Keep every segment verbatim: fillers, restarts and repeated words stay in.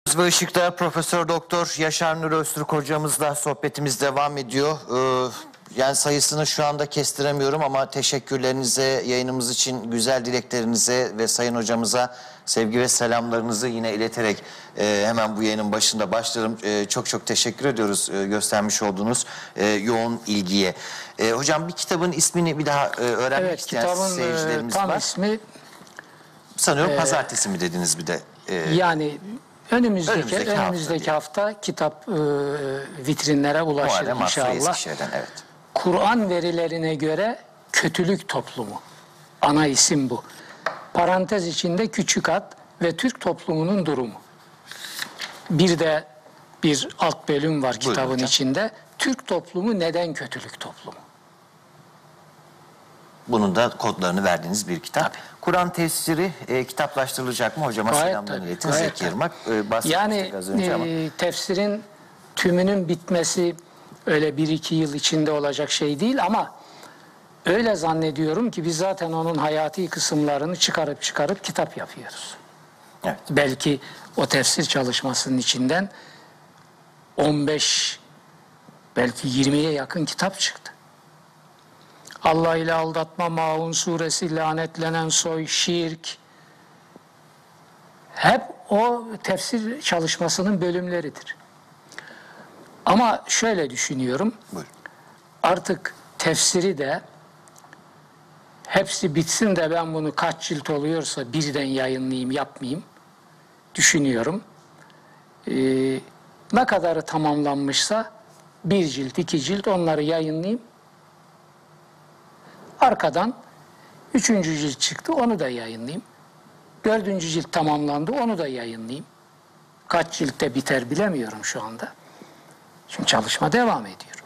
Ve Işık'ta Profesör Doktor Yaşar Nuri Öztürk hocamızla sohbetimiz devam ediyor. Ee, yani sayısını şu anda kestiremiyorum ama teşekkürlerinize, yayınımız için güzel dileklerinize ve Sayın Hocamıza sevgi ve selamlarınızı yine ileterek e, hemen bu yayının başında başlarım. E, çok çok teşekkür ediyoruz e, göstermiş olduğunuz e, yoğun ilgiye. E, hocam bir kitabın ismini bir daha e, öğrenmek evet, isteyen kitabın seyircilerimiz tam var. ismi sanıyorum e, pazartesi mi dediniz bir de? E, yani önümüzdeki önümüzdeki, önümüzdeki hafta, hafta kitap e, vitrinlere ulaşır Muharrem inşallah. Eskişehir'den, evet. Kur'an verilerine göre kötülük toplumu. Ana isim bu. Parantez içinde küçük ad ve Türk toplumunun durumu. Bir de bir alt bölüm var Buyurun kitabın hocam. içinde. Türk toplumu neden kötülük toplumu? Bunun da kodlarını verdiğiniz bir kitap. Kur'an tefsiri e, kitaplaştırılacak mı? Hocama Gayet selamlarını tabii, iletin. gayet Zeki Yırmak e, bahsetmiştik Yani az önce ama. e, tefsirin tümünün bitmesi öyle bir iki yıl içinde olacak şey değil ama öyle zannediyorum ki biz zaten onun hayati kısımlarını çıkarıp çıkarıp kitap yapıyoruz. Evet. Belki o tefsir çalışmasının içinden on beş belki yirmiye yakın kitap çıktı. Allah ile aldatma, Maun suresi, lanetlenen soy, şirk hep o tefsir çalışmasının bölümleridir. Ama şöyle düşünüyorum. Buyurun. Artık tefsiri de hepsi bitsin de ben bunu kaç cilt oluyorsa birden yayınlayayım, yapmayayım düşünüyorum. Ee, ne kadarı tamamlanmışsa bir cilt, iki cilt onları yayınlayayım. Arkadan üçüncü cilt çıktı, onu da yayınlayayım. Dördüncü cilt tamamlandı, onu da yayınlayayım. Kaç ciltte biter bilemiyorum şu anda. Çünkü çalışma devam ediyor.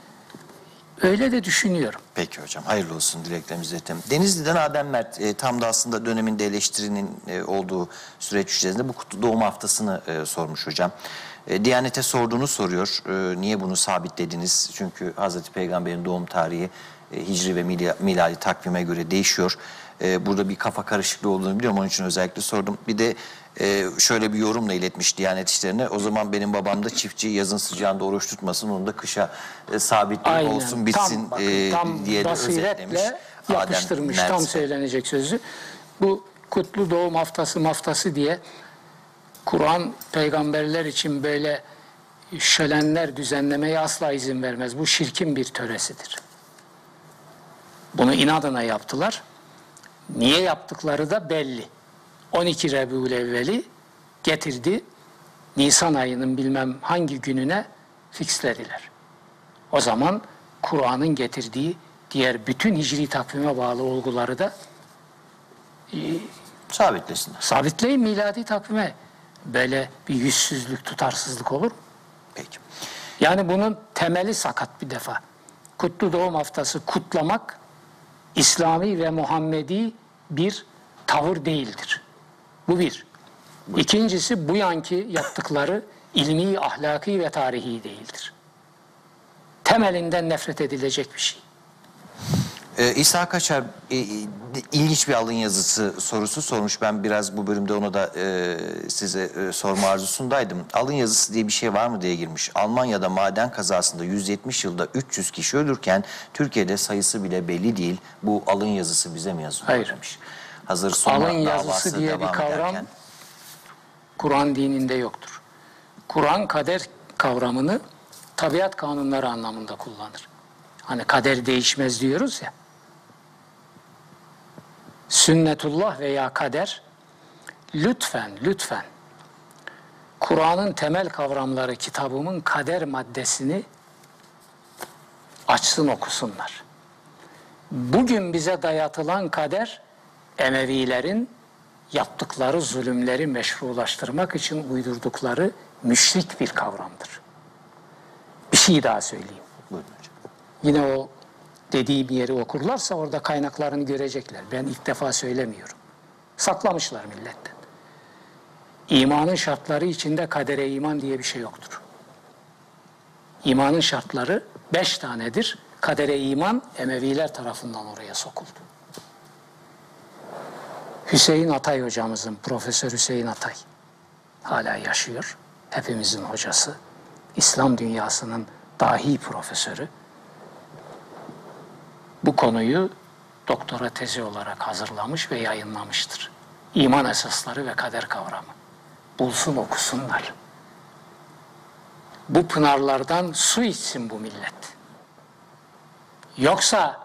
Öyle de düşünüyorum. Peki hocam, hayırlı olsun, dileklerimizi iletelim. Denizli'den Adem Mert e, tam da aslında döneminde eleştirinin e, olduğu süreç içerisinde bu Kutlu Doğum Haftası'nı e, sormuş hocam. E, Diyanet'e sorduğunu soruyor. E, niye bunu sabitlediniz? Çünkü Hazreti Peygamber'in doğum tarihi e, hicri ve miladi takvime göre değişiyor. E, burada bir kafa karışıklığı olduğunu biliyorum. Onun için özellikle sordum. Bir de e, şöyle bir yorumla iletmiş Diyanet İşleri'ne. O zaman benim babam da çiftçi, yazın sıcağında oruç tutmasın. Onu da kışa e, sabitli olsun, bitsin tam, bakın, e, tam diye de özetlemiş. yapıştırmış Adem tam Mert'e. söylenecek sözü. Bu Kutlu Doğum Haftası maftası diye Kur'an peygamberler için böyle şölenler düzenlemeye asla izin vermez. Bu şirkin bir töresidir. Bunu inadına yaptılar. Niye yaptıkları da belli. on iki Rabiülevvel'i getirdi. Nisan ayının bilmem hangi gününe fixlediler. O zaman Kur'an'ın getirdiği diğer bütün hicri takvime bağlı olguları da e, Sabitlesinler. sabitleyin miladi takvime. Böyle bir yüzsüzlük, tutarsızlık olur mu? Peki. Yani bunun temeli sakat bir defa. Kutlu Doğum Haftası kutlamak İslami ve Muhammedi bir tavır değildir. Bu bir. İkincisi bu yanki yaptıkları ilmi, ahlaki ve tarihi değildir. Temelinden nefret edilecek bir şey. Ee, İsa Kaçar e, ilginç bir alın yazısı sorusu sormuş. Ben biraz bu bölümde onu da e, size e, sorma arzusundaydım. Alın yazısı diye bir şey var mı diye girmiş. Almanya'da maden kazasında yüz yetmiş yılda üç yüz kişi ölürken Türkiye'de sayısı bile belli değil. Bu alın yazısı bize mi yazılıyor Hayır. demiş. Hazır Soma Alın yazısı davası diye bir devam kavram ederken. Kur'an dininde yoktur. Kur'an kader kavramını tabiat kanunları anlamında kullanır. Hani kader değişmez diyoruz ya. Sünnetullah veya kader lütfen lütfen Kur'an'ın temel kavramları kitabımın kader maddesini açsın okusunlar. Bugün bize dayatılan kader Emevilerin yaptıkları zulümleri meşrulaştırmak için uydurdukları müşrik bir kavramdır. Bir şey daha söyleyeyim. Buyurun hocam. Yine o dediğim yeri okurlarsa orada kaynaklarını görecekler. Ben ilk defa söylemiyorum. Saklamışlar milletten. İmanın şartları içinde kadere iman diye bir şey yoktur. İmanın şartları beş tanedir. Kadere iman Emeviler tarafından oraya sokuldu. Hüseyin Atay hocamızın, Profesör Hüseyin Atay. hala yaşıyor. Hepimizin hocası, İslam dünyasının dahi profesörü. Bu konuyu doktora tezi olarak hazırlamış ve yayınlamıştır. İman esasları ve kader kavramı. Bulsun okusunlar. Bu pınarlardan su içsin bu millet. Yoksa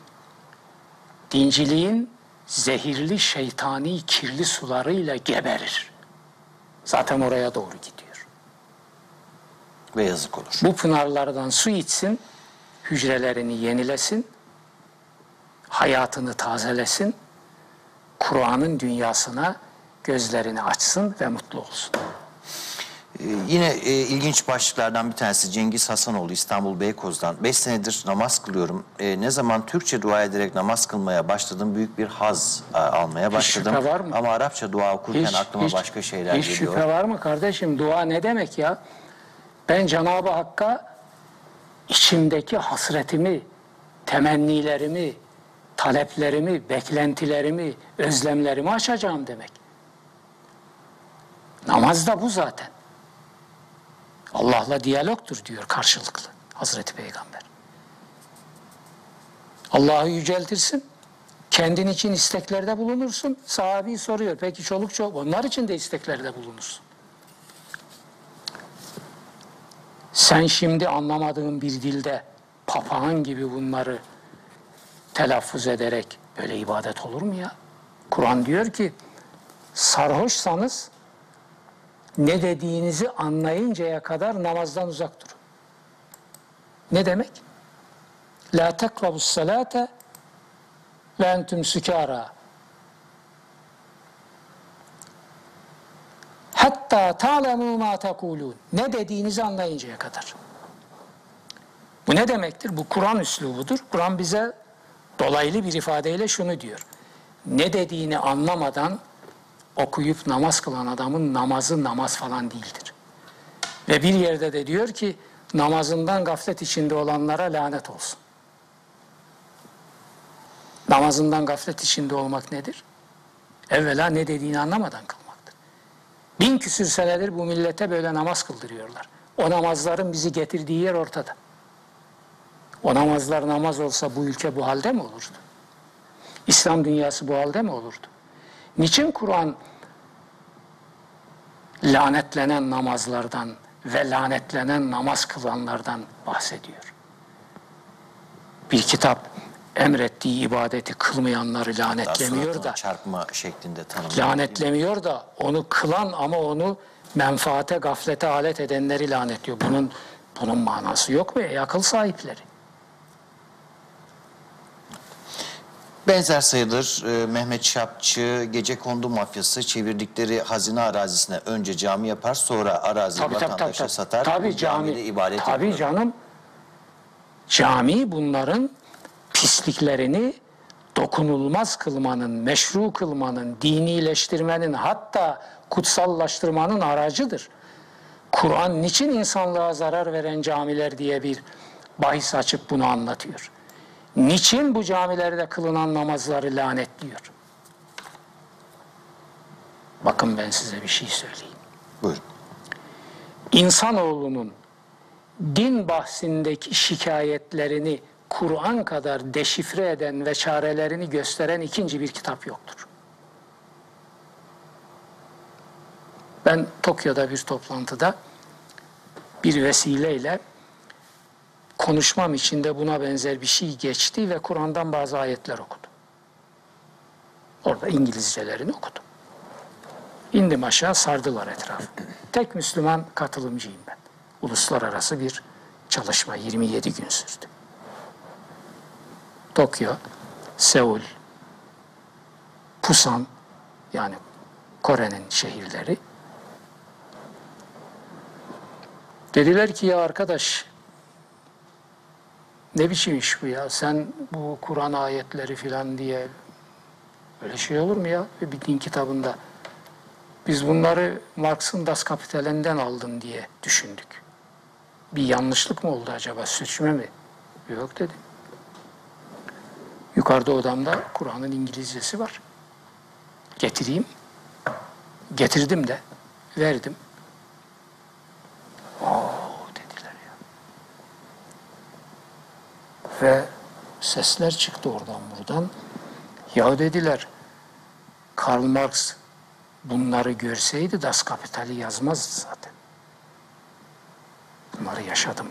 dinciliğin zehirli, şeytani, kirli sularıyla geberir. Zaten oraya doğru gidiyor. Ve yazık olur. Bu pınarlardan su içsin, hücrelerini yenilesin, hayatını tazelesin, Kur'an'ın dünyasına gözlerini açsın ve mutlu olsun. Ee, yine e, ilginç başlıklardan bir tanesi Cengiz Hasanoğlu İstanbul Beykoz'dan. Beş senedir namaz kılıyorum. E, ne zaman Türkçe dua ederek namaz kılmaya başladım büyük bir haz a, almaya başladım. şüphe var mı? Ama Arapça dua okurken Hiç, aklıma hiç, başka şeyler hiç geliyor. şüphe var mı kardeşim? Dua ne demek ya? Ben Cenab-ı Hakk'a içimdeki hasretimi, temennilerimi, taleplerimi, beklentilerimi, özlemlerimi açacağım demek. Namaz da bu zaten. Allah'la diyalogtur diyor karşılıklı Hazreti Peygamber. Allah'ı yüceltirsin, kendin için isteklerde bulunursun. Sahabi soruyor, peki çoluk çocuk, onlar için de isteklerde bulunursun. Sen şimdi anlamadığın bir dilde papağan gibi bunları telaffuz ederek böyle ibadet olur mu ya? Kur'an diyor ki, sarhoşsanız ne dediğinizi anlayıncaya kadar namazdan uzak durun. Ne demek? La tekrabus salate ve entüm sükara. Hatta ta'lemu ma tekulun. Ne dediğinizi anlayıncaya kadar. Bu ne demektir? Bu Kur'an üslubudur. Kur'an bize dolaylı bir ifadeyle şunu diyor. Ne dediğini anlamadan okuyup namaz kılan adamın namazı namaz falan değildir. Ve bir yerde de diyor ki namazından gaflet içinde olanlara lanet olsun. Namazından gaflet içinde olmak nedir? Evvela ne dediğini anlamadan kılmaktır. Bin küsür senedir bu millete böyle namaz kıldırıyorlar. O namazların bizi getirdiği yer ortada. O namazlar namaz olsa bu ülke bu halde mi olurdu? İslam dünyası bu halde mi olurdu? Niçin Kur'an lanetlenen namazlardan ve lanetlenen namaz kılanlardan bahsediyor? Bir kitap emrettiği ibadeti kılmayanları lanetlemiyor da, çarpma şeklinde tanımlıyor. lanetlemiyor da onu kılan ama onu menfaate, gaflete alet edenleri lanetliyor. Bunun bunun manası yok mu? Ey akıl sahipleri. Benzer sayılır e, Mehmet Şapçı, Gecekondu mafyası çevirdikleri hazine arazisine önce cami yapar, sonra araziyi Tabii, tabii, vatandaşa tabii. satar. Tabii bu cami. camide ibadet Tabii yapılır. canım. Cami bunların pisliklerini dokunulmaz kılmanın, meşru kılmanın, dinileştirmenin, hatta kutsallaştırmanın aracıdır. Kur'an niçin insanlığa zarar veren camiler diye bir bahis açıp bunu anlatıyor? Niçin bu camilerde kılınan namazları lanetliyor? Bakın ben size bir şey söyleyeyim. Buyurun. İnsanoğlunun din bahsindeki şikayetlerini Kur'an kadar deşifre eden ve çarelerini gösteren ikinci bir kitap yoktur. Ben Tokyo'da bir toplantıda bir vesileyle konuşmam içinde buna benzer bir şey geçti ve Kur'an'dan bazı ayetler okudum. Orada İngilizcelerini okudum. İndim aşağı, sardılar etrafı. Tek Müslüman katılımcıyım ben. Uluslararası bir çalışma yirmi yedi gün sürdü. Tokyo, Seul, Pusan, yani Kore'nin şehirleri. Dediler ki ya arkadaş, ne biçim iş bu ya? Sen bu Kur'an ayetleri filan diye öyle şey olur mu ya? Bir din kitabında. Biz bunları Marx'ın Das Kapital'den aldın diye düşündük. Bir yanlışlık mı oldu acaba? Seçme mi? Yok dedim. Yukarıda odamda Kur'an'ın İngilizcesi var. Getireyim. Getirdim de. verdim. Oo dediler ya. Ve sesler çıktı oradan buradan. Ya dediler, Karl Marx bunları görseydi Das Kapital'i yazmazdı zaten. Bunları yaşadım.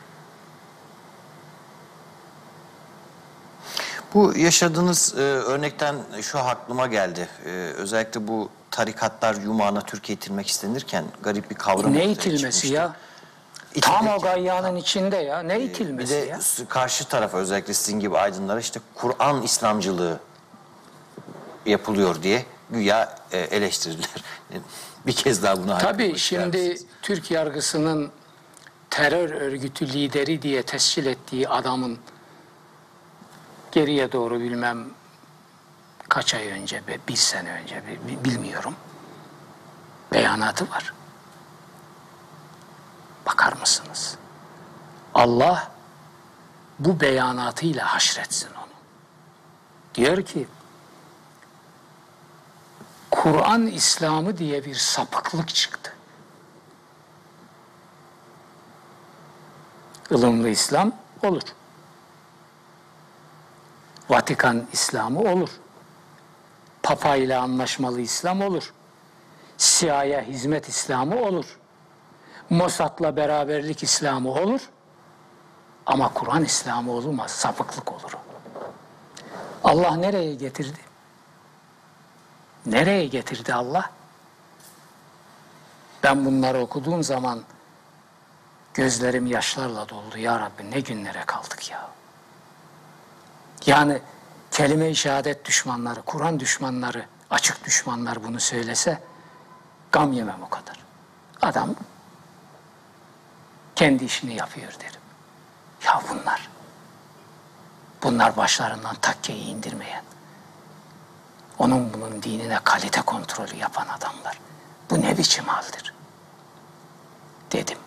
Bu yaşadığınız e, örnekten şu aklıma geldi. E, özellikle bu tarikatlar yumağına Türkiye itilmek istenirken garip bir kavram Ne ortaya itilmesi çıkmıştı. ya? İtilmek- Tam o gayyanın içinde ya. Ne Bir itilmesi de ya? karşı tarafa, özellikle sizin gibi aydınlara, işte Kur'an İslamcılığı yapılıyor diye güya e, eleştirdiler. Bir kez daha buna Tabii haykırmak ister şimdi misiniz? Türk yargısının terör örgütü lideri diye tescil ettiği adamın geriye doğru bilmem kaç ay önce, bir sene önce bilmiyorum, beyanatı var. Bakar mısınız? Allah bu beyanatıyla haşretsin onu. Diyor ki, Kur'an İslamı diye bir sapıklık çıktı. Ilımlı İslam olur. Vatikan İslamı olur. Papa ile anlaşmalı İslam olur. C I A'ya hizmet İslamı olur. Mossad'la beraberlik İslamı olur. Ama Kur'an İslamı olmaz, sapıklık olur. Allah nereye getirdi? Nereye getirdi Allah? Ben bunları okuduğum zaman gözlerim yaşlarla doldu. Ya Rabbi ne günlere kaldık ya. Yani kelime-i şehadet düşmanları, Kur'an düşmanları, açık düşmanlar bunu söylese gam yemem o kadar. Adam kendi işini yapıyor derim. Ya bunlar, bunlar başlarından takkeyi indirmeyen, onun bunun dinine kalite kontrolü yapan adamlar. Bu ne biçim haldir? Dedim.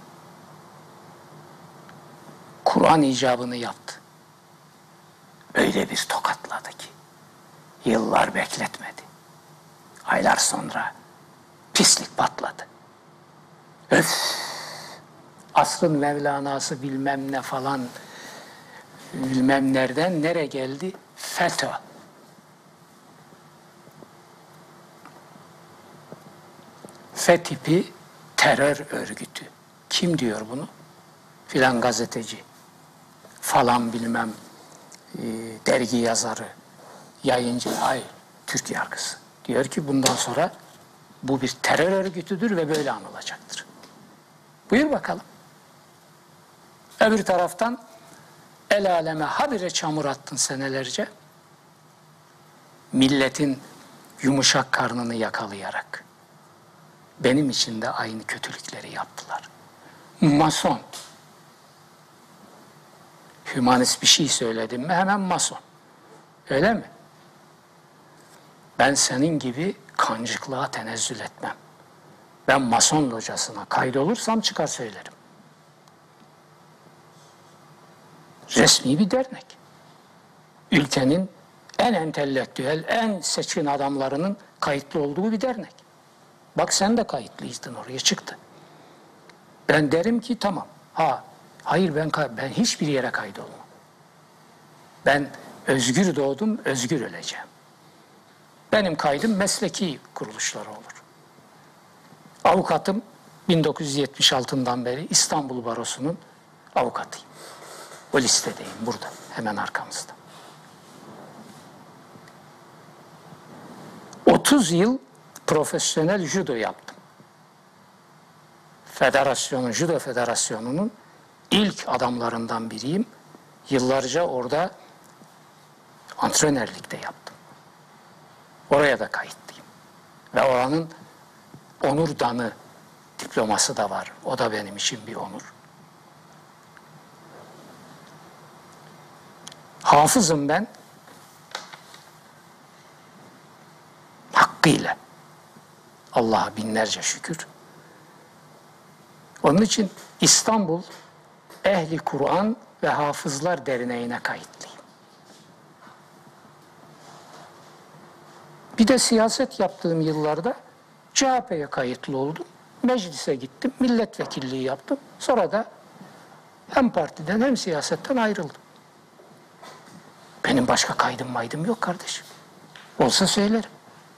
Kur'an icabını yaptı. Öyle bir tokatladı ki yıllar bekletmedi. Aylar sonra pislik patladı. Öf! Asrın Mevlana'sı bilmem ne falan, bilmem nereden nereye geldi? FETÖ. F tipi terör örgütü. Kim diyor bunu? Filan gazeteci, falan bilmem e, dergi yazarı, yayıncı, hayır, Türk yargısı. Diyor ki bundan sonra bu bir terör örgütüdür ve böyle anılacaktır. Buyur bakalım. Öbür taraftan el aleme habire çamur attın senelerce. Milletin yumuşak karnını yakalayarak. Benim için de aynı kötülükleri yaptılar. Mason. Hümanist bir şey söyledim mi hemen mason. Öyle mi? Ben senin gibi kancıklığa tenezzül etmem. Ben mason locasına kaydolursam çıkar söylerim. Resmi bir dernek. Ülkenin en entelektüel, en seçkin adamlarının kayıtlı olduğu bir dernek. Bak sen de kayıtlıydın, oraya çıktı. Ben derim ki tamam. Ha, hayır ben ben hiçbir yere kaydolmam. Ben özgür doğdum, özgür öleceğim. Benim kaydım mesleki kuruluşlara olur. Avukatım bin dokuz yüz yetmiş altıdan beri İstanbul Barosu'nun avukatıyım. O listedeyim burada, hemen arkamızda. otuz yıl profesyonel judo yaptım. Federasyonun, Judo Federasyonu'nun ilk adamlarından biriyim. Yıllarca orada antrenörlük de yaptım. Oraya da kayıtlıyım. Ve oranın onur danı diploması da var. O da benim için bir onur. Hafızım ben. Hakkıyla. Allah'a binlerce şükür. Onun için İstanbul Ehli Kur'an ve Hafızlar Derneği'ne kayıtlıyım. Bir de siyaset yaptığım yıllarda C H P'ye kayıtlı oldum. meclise gittim, milletvekilliği yaptım. Sonra da hem partiden hem siyasetten ayrıldım. Benim başka kaydım maydım yok kardeşim. Olsa söylerim.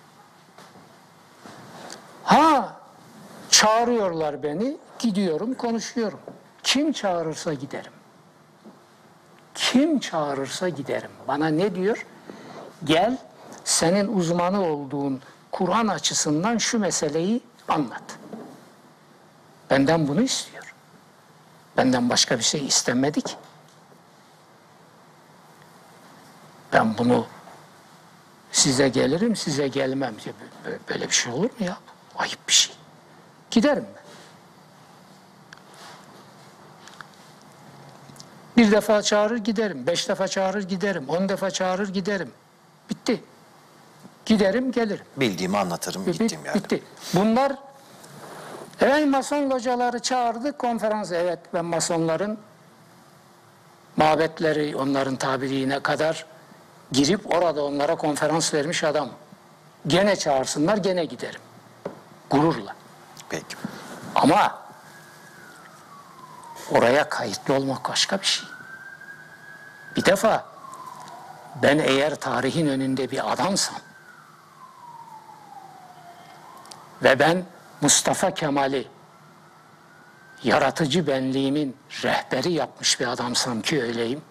Ha, çağırıyorlar beni, gidiyorum, konuşuyorum. Kim çağırırsa giderim. Kim çağırırsa giderim. Bana ne diyor? Gel, senin uzmanı olduğun Kur'an açısından şu meseleyi anlat. Benden bunu istiyor. Benden başka bir şey istenmedi ki. Ben bunu size gelirim, size gelmem. Böyle bir şey olur mu ya? Ayıp bir şey. Giderim ben. Bir defa çağırır giderim, beş defa çağırır giderim, on defa çağırır giderim. Bitti. Giderim gelirim. Bildiğimi anlatırım, Bit- gittiğim yerde. Bitti. Bunlar evet mason hocaları çağırdı konferans. Evet ben masonların mabetleri onların tabiriğine kadar girip orada onlara konferans vermiş adam. Gene çağırsınlar gene giderim. Gururla. Peki. Ama oraya kayıtlı olmak başka bir şey. Bir defa ben eğer tarihin önünde bir adamsam ve ben Mustafa Kemal'i yaratıcı benliğimin rehberi yapmış bir adamsam ki öyleyim,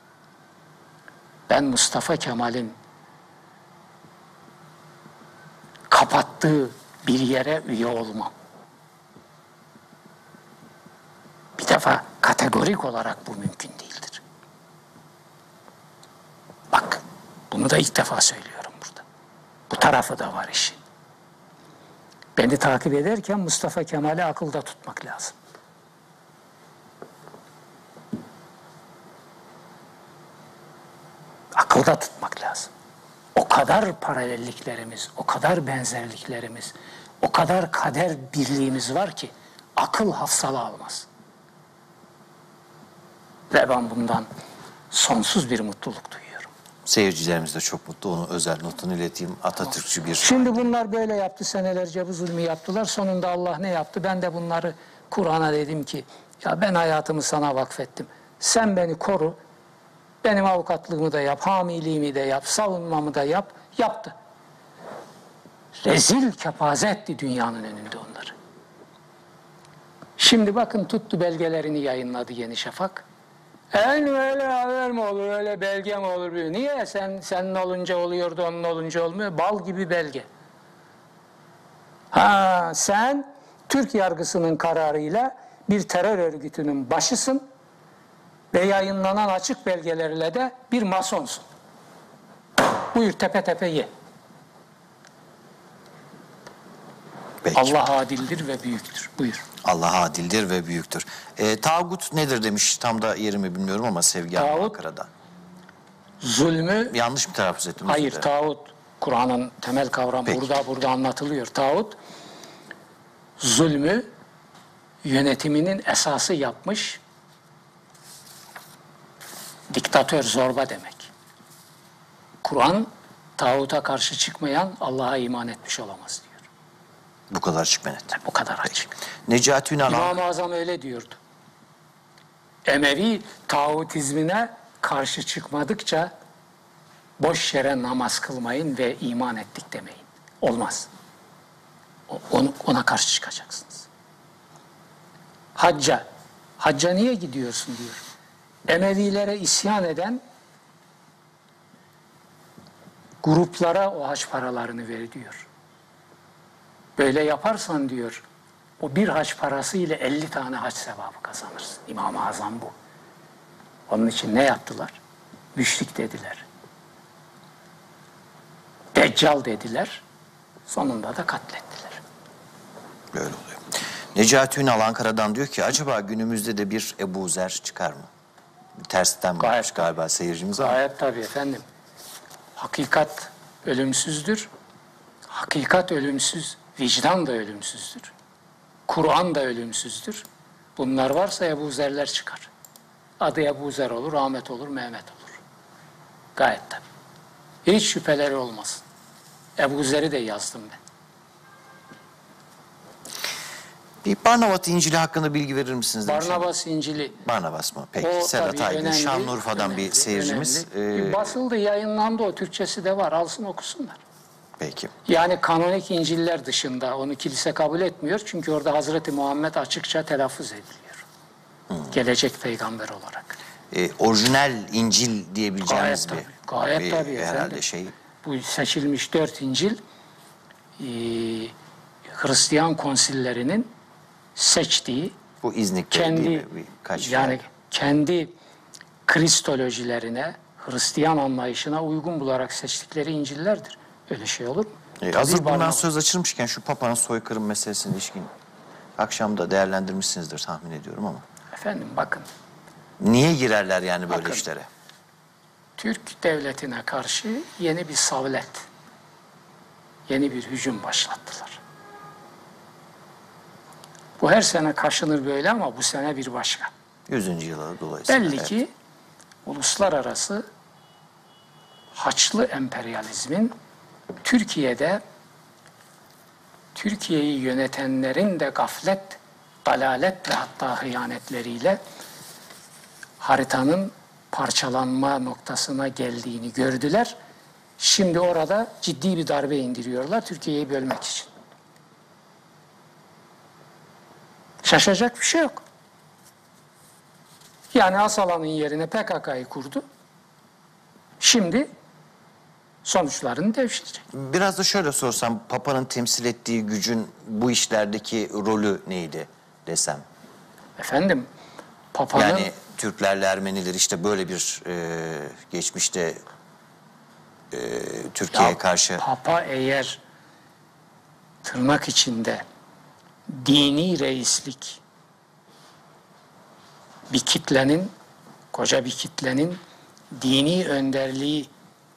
ben Mustafa Kemal'in kapattığı bir yere üye olmam. Bir defa kategorik olarak bu mümkün değildir. Bak, bunu da ilk defa söylüyorum burada. Bu tarafı da var işin. Beni takip ederken Mustafa Kemal'i akılda tutmak lazım. Akılda tutmak lazım. O kadar paralelliklerimiz, o kadar benzerliklerimiz, o kadar kader birliğimiz var ki akıl hafsala almaz. Ve ben bundan sonsuz bir mutluluk duyuyorum. Seyircilerimiz de çok mutlu. Onun özel notunu ileteyim. Atatürkçü bir... Şimdi bunlar böyle yaptı, senelerce bu zulmü yaptılar. Sonunda Allah ne yaptı? Ben de bunları Kur'an'a dedim ki, ya ben hayatımı sana vakfettim. Sen beni koru, benim avukatlığımı da yap, hamiliğimi de yap, savunmamı da yap. Yaptı. Rezil kepaze etti dünyanın önünde onları. Şimdi bakın tuttu belgelerini yayınladı Yeni Şafak. En öyle haber mi olur, öyle belge mi olur? Niye? Sen senin olunca oluyordu, onun olunca olmuyor. Bal gibi belge. Ha, sen Türk yargısının kararıyla bir terör örgütünün başısın ve yayınlanan açık belgelerle de bir masonsun. Buyur tepe tepe ye. Peki. Allah adildir ve büyüktür. Buyur. Allah adildir ve büyüktür. E, tağut nedir demiş, tam da yerimi bilmiyorum ama Sevgi Hanım Tağut, Ankara'da. Zulmü, Yanlış mı telaffuz ettim? özür hayır dilerim. tağut, Kur'an'ın temel kavramı Peki. burada burada anlatılıyor. Tağut, zulmü yönetiminin esası yapmış diktatör, zorba demek. Kur'an, tağuta karşı çıkmayan Allah'a iman etmiş olamaz diyor. Bu kadar açık ve net. Bu kadar açık. Necati Ünal İmam-ı Azam öyle diyordu. Emevi tağutizmine karşı çıkmadıkça boş yere namaz kılmayın ve iman ettik demeyin. Olmaz. O- Onu, ona karşı çıkacaksınız. Hacca, hacca niye gidiyorsun diyor. Emevilere isyan eden gruplara o hac paralarını ver diyor. Böyle yaparsan diyor, o bir hac parası ile elli tane hac sevabı kazanırsın. İmam-ı Azam bu. Onun için ne yaptılar? Müşrik dediler. Deccal dediler. Sonunda da katlettiler. Böyle oluyor. Necati Ünal Ankara'dan diyor ki, acaba günümüzde de bir Ebu Zer çıkar mı? Tersten mi Gayet yapmış galiba seyircimiz ama. Gayet tabii efendim. Hakikat ölümsüzdür. Hakikat ölümsüz. Vicdan da ölümsüzdür. Kur'an da ölümsüzdür. Bunlar varsa Ebu Zerler çıkar. Adı Ebu Zer olur, Ahmet olur, Mehmet olur. Gayet tabii. Hiç şüpheleri olmasın. Ebu Zer'i de yazdım ben. Bir Barnabas İncil'i hakkında bilgi verir misiniz? demişim. Barnabas İncil'i. Barnabas mı? Peki. O Sedat tabii Aygün, önemli, Şanlıurfa'dan bir önemli, seyircimiz. önemli. Ee, Basıldı, yayınlandı, o Türkçesi de var. Alsın okusunlar. peki. Yani kanonik İncil'ler dışında onu kilise kabul etmiyor. Çünkü orada Hazreti Muhammed açıkça telaffuz ediliyor. Hmm. Gelecek peygamber olarak. Ee, orijinal İncil diyebileceğimiz Gayet bir, tabii, gayet bir tabii herhalde efendim. şey. Bu seçilmiş dört İncil e, Hristiyan konsillerinin seçtiği Bu İznik'te kendi değil mi? Birkaç yani yer. kendi kristolojilerine, Hristiyan anlayışına uygun bularak seçtikleri İncil'lerdir. Öyle şey olur mu? Ee, Tabii hazır bundan Barnabas. söz açılmışken şu Papa'nın soykırım meselesine ilişkin akşamda değerlendirmişsinizdir tahmin ediyorum ama. Efendim bakın, Niye girerler yani böyle Bakın. işlere? Türk devletine karşı yeni bir savlet, yeni bir hücum başlattılar. Bu her sene kaşınır böyle ama bu sene bir başka. yüzüncü yılı dolayısıyla. Belli evet. ki uluslararası Haçlı emperyalizmin Türkiye'de Türkiye'yi yönetenlerin de gaflet, dalalet ve hatta hıyanetleriyle haritanın parçalanma noktasına geldiğini gördüler. Şimdi orada ciddi bir darbe indiriyorlar Türkiye'yi bölmek için. Şaşacak bir şey yok. Yani Asala'nın yerine P K K'yı kurdu. Şimdi sonuçlarını devşirecek. Biraz da şöyle sorsam, Papa'nın temsil ettiği gücün bu işlerdeki rolü neydi desem? Efendim, Papa'nın Yani Türklerle Ermeniler işte böyle bir e, geçmişte e, Türkiye'ye Ya, karşı Papa eğer tırnak içinde dini reislik bir kitlenin, koca bir kitlenin dini önderliği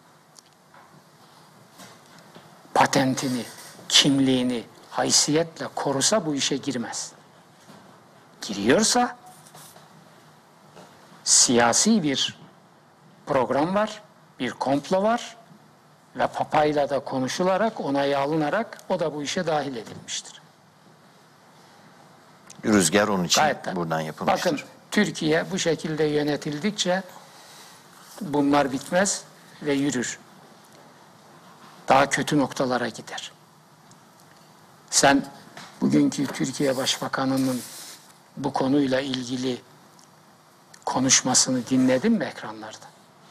patentini, kimliğini haysiyetle korusa bu işe girmez. Giriyorsa siyasi bir program var, bir komplo var ve papayla da konuşularak, onayı alınarak o da bu işe dahil edilmiştir. rüzgar onun için Gayet tabii. buradan yapılmıştır. Bakın, Türkiye bu şekilde yönetildikçe bunlar bitmez ve yürür. Daha kötü noktalara gider. Sen bugünkü Türkiye Başbakanı'nın bu konuyla ilgili konuşmasını dinledin mi ekranlarda?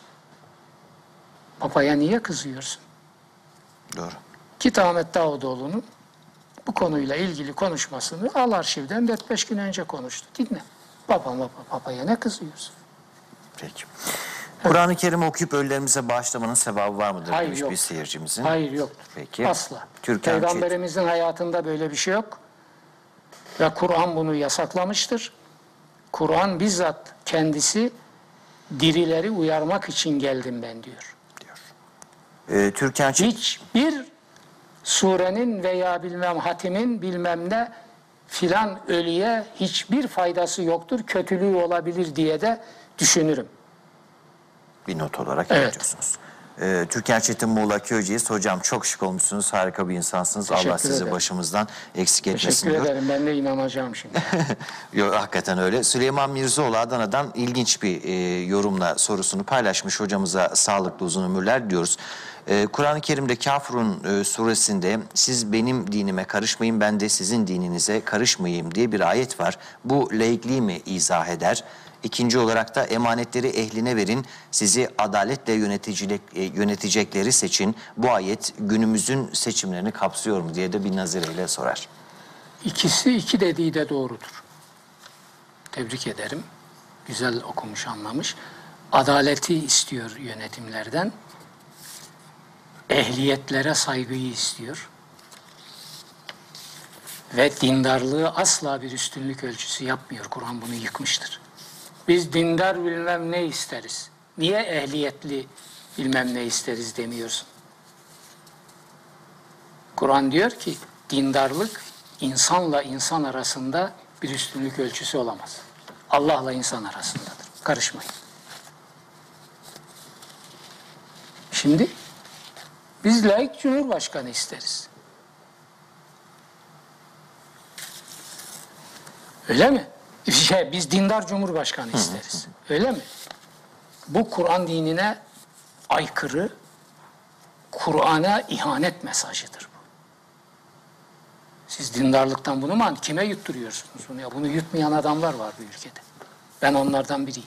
Papa'ya niye kızıyorsun? Doğru. Git Ahmet Davutoğlu'nun bu konuyla ilgili konuşmasını al arşivden dört beş gün önce konuştu. Dinle. Papa, papa, papaya ne kızıyorsun? Peki. Kur'an-ı Kerim okuyup ölülerimize bağışlamanın sevabı var mıdır Hayır, demiş yok. bir seyircimizin. Hayır, yok. Peki. Asla. Türkan Çetin. Peygamberimizin hayatında böyle bir şey yok. Ve Kur'an bunu yasaklamıştır. Kur'an bizzat kendisi dirileri uyarmak için geldim ben diyor. Ee, Türkan Çetin. Hiçbir surenin veya bilmem hatimin bilmem ne filan ölüye hiçbir faydası yoktur, kötülüğü olabilir diye de düşünürüm. Bir not olarak Evet. iletiyorsunuz. Ee, Türkan Çetin Muğla Köyceğiz. Hocam çok şık olmuşsunuz. Harika bir insansınız. Teşekkür Allah sizi ederim. başımızdan eksik etmesin Teşekkür diyor. ederim. Ben de inanacağım şimdi. Yo, hakikaten öyle. Süleyman Mirzoğlu Adana'dan ilginç bir e, yorumla sorusunu paylaşmış. Hocamıza sağlıklı uzun ömürler diyoruz. E, Kur'an-ı Kerim'de Kafirun e, suresinde siz benim dinime karışmayın, ben de sizin dininize karışmayayım diye bir ayet var. Bu laikliği mi izah eder? İkinci olarak da emanetleri ehline verin, sizi adaletle yöneticilik, e, yönetecekleri seçin. Bu ayet günümüzün seçimlerini kapsıyor mu diye de bir nazireyle sorar. İkisi iki dediği de doğrudur. Tebrik ederim. Güzel okumuş, anlamış. Adaleti istiyor yönetimlerden. Ehliyetlere saygıyı istiyor. Ve dindarlığı asla bir üstünlük ölçüsü yapmıyor. Kur'an bunu yıkmıştır. Biz dindar bilmem ne isteriz. Niye ehliyetli bilmem ne isteriz demiyorsun? Kur'an diyor ki dindarlık insanla insan arasında bir üstünlük ölçüsü olamaz. Allah'la insan arasındadır. Karışmayın. Şimdi biz laik cumhurbaşkanı isteriz. Öyle mi? Şey, biz dindar cumhurbaşkanı isteriz. Öyle mi? Bu Kur'an dinine aykırı, Kur'an'a ihanet mesajıdır bu. Siz dindarlıktan bunu mu? Kime yutturuyorsunuz bunu? Ya bunu yutmayan adamlar var bu ülkede. Ben onlardan biriyim.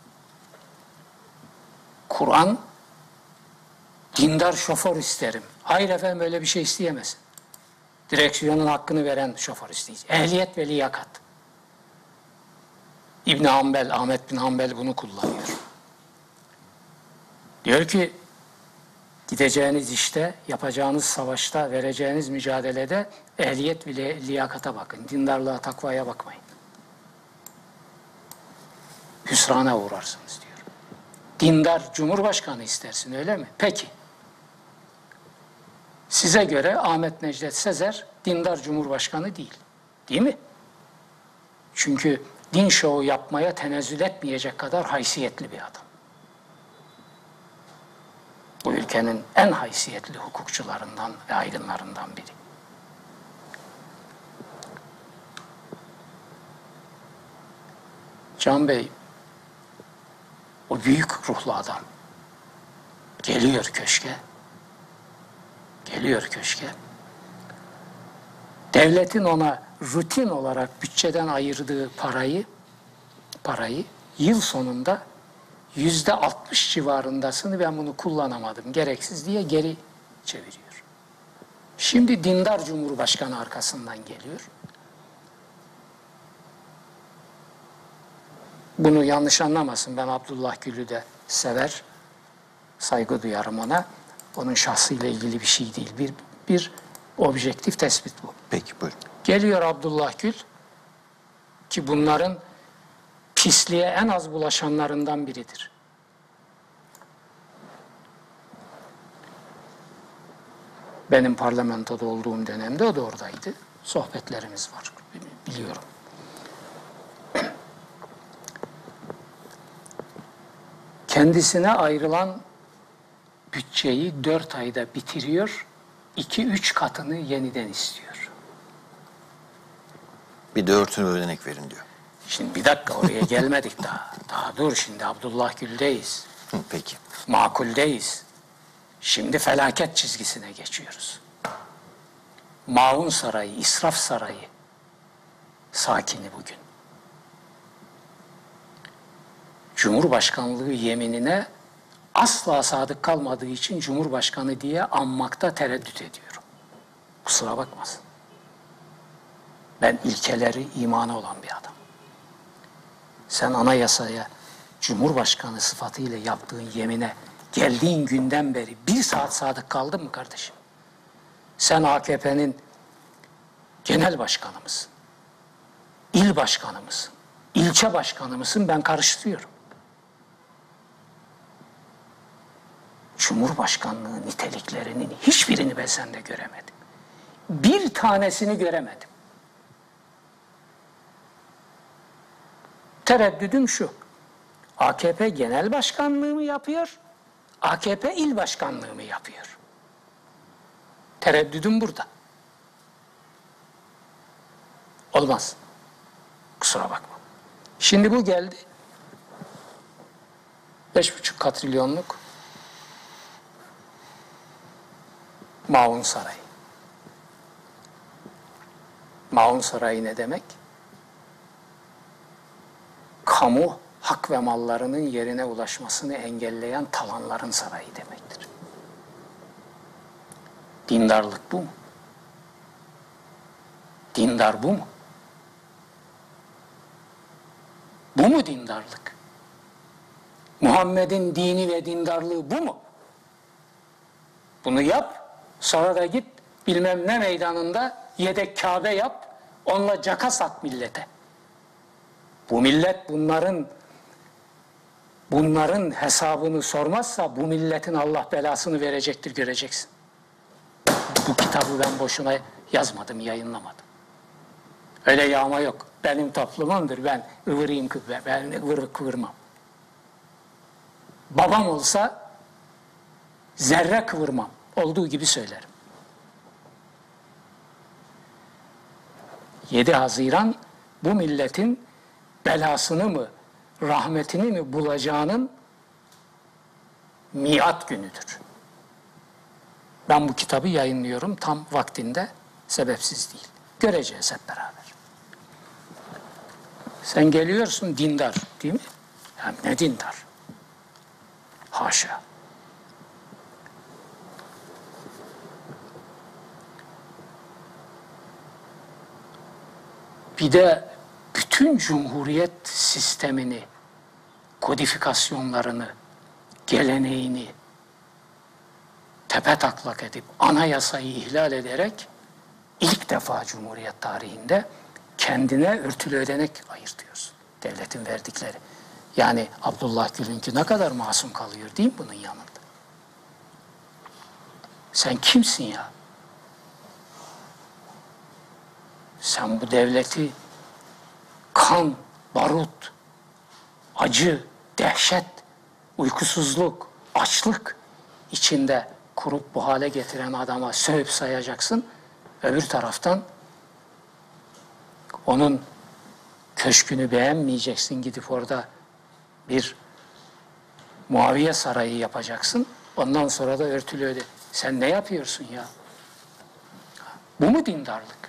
Kur'an, dindar şoför isterim. Hayır efendim, öyle bir şey isteyemezsin. Direksiyonun hakkını veren şoför isteyecek. Ehliyet ve liyakat. İbn Hanbel, Ahmet bin Hanbel bunu kullanıyor. Diyor ki, gideceğiniz işte, yapacağınız savaşta, vereceğiniz mücadelede ehliyet ve liyakata bakın. Dindarlığa, takvaya bakmayın. Hüsrana uğrarsınız diyor. Dindar cumhurbaşkanı istersin, öyle mi? Peki. Size göre Ahmet Necdet Sezer dindar cumhurbaşkanı değil. Değil mi? Çünkü din şovu yapmaya tenezzül etmeyecek kadar haysiyetli bir adam. Bu ülkenin en haysiyetli hukukçularından ve aydınlarından biri. Can Bey, o büyük ruhlu adam geliyor köşke, geliyor köşke. Devletin ona rutin olarak bütçeden ayırdığı parayı, parayı yıl sonunda yüzde altmış civarındasını ben bunu kullanamadım, gereksiz diye geri çeviriyor. Şimdi dindar cumhurbaşkanı arkasından geliyor. Bunu yanlış anlamasın, ben Abdullah Gül'ü de sever, saygı duyarım ona. Onun şahsıyla ilgili bir şey değil, bir, bir objektif tespit bu. Peki, buyurun. Geliyor Abdullah Gül, ki bunların pisliğe en az bulaşanlarından biridir. Benim parlamentoda olduğum dönemde o da oradaydı. Sohbetlerimiz var, biliyorum. Kendisine ayrılan bütçeyi dört ayda bitiriyor, iki üç katını yeniden istiyor. Bir de örtülü ödenek verin diyor. Şimdi bir dakika, oraya gelmedik daha. Daha dur, şimdi Abdullah Gül'deyiz. Hı, peki. Makuldeyiz. Şimdi felaket çizgisine geçiyoruz. Maun Sarayı, İsraf Sarayı sakini bugün. Cumhurbaşkanlığı yeminine asla sadık kalmadığı için Cumhurbaşkanı diye anmakta tereddüt ediyorum. Kusura bakmasın. Ben ilkeleri, imanı olan bir adam. Sen anayasaya Cumhurbaşkanı sıfatıyla yaptığın yemine geldiğin günden beri bir saat sadık kaldın mı kardeşim? Sen A K P'nin genel başkanı mısın? İl başkanı mısın? İlçe başkanı mısın? Ben karıştırıyorum. Cumhurbaşkanlığı niteliklerinin hiçbirini ben sende göremedim. Bir tanesini göremedim. Tereddüdüm şu: A K P genel başkanlığı mı yapıyor, A K P il başkanlığı mı yapıyor? Tereddüdüm burada. Olmaz. Kusura bakma. Şimdi bu geldi. Beş buçuk katrilyonluk Maun Sarayı. Maun Sarayı ne demek? Kamu hak ve mallarının yerine ulaşmasını engelleyen talanların sarayı demektir. Dindarlık bu mu? Dindar bu mu? Bu mu dindarlık? Muhammed'in dini ve dindarlığı bu mu? Bunu yap, sonra da git bilmem ne meydanında yedek Kabe yap, onunla caka sat millete. Bu millet bunların bunların hesabını sormazsa bu milletin Allah belasını verecektir, göreceksin. Bu kitabı ben boşuna yazmadım, yayınlamadım. Öyle yağma yok. Benim toplumumdur, ben ıvırayım, ben ıvır kıvırmam. Babam olsa zerre kıvırmam. Olduğu gibi söylerim. yedi Haziran bu milletin belasını mı, rahmetini mi bulacağının miat günüdür. Ben bu kitabı yayınlıyorum tam vaktinde, sebepsiz değil. Göreceğiz hep beraber. Sen geliyorsun dindar, değil mi? Ya ne dindar? Haşa. Bir de bütün cumhuriyet sistemini, kodifikasyonlarını, geleneğini tepetaklak edip anayasayı ihlal ederek ilk defa Cumhuriyet tarihinde kendine örtülü ödenek ayırtıyorsun. Devletin verdikleri. Yani Abdullah Gül'ünki ne kadar masum kalıyor değil mi bunun yanında? Sen kimsin ya? Sen bu devleti kan, barut, acı, dehşet, uykusuzluk, açlık içinde kurup bu hale getiren adama sövüp sayacaksın. Öbür taraftan onun köşkünü beğenmeyeceksin, gidip orada bir Muaviye Sarayı yapacaksın. Ondan sonra da örtülü öde. Sen ne yapıyorsun ya? Bu mu dindarlık?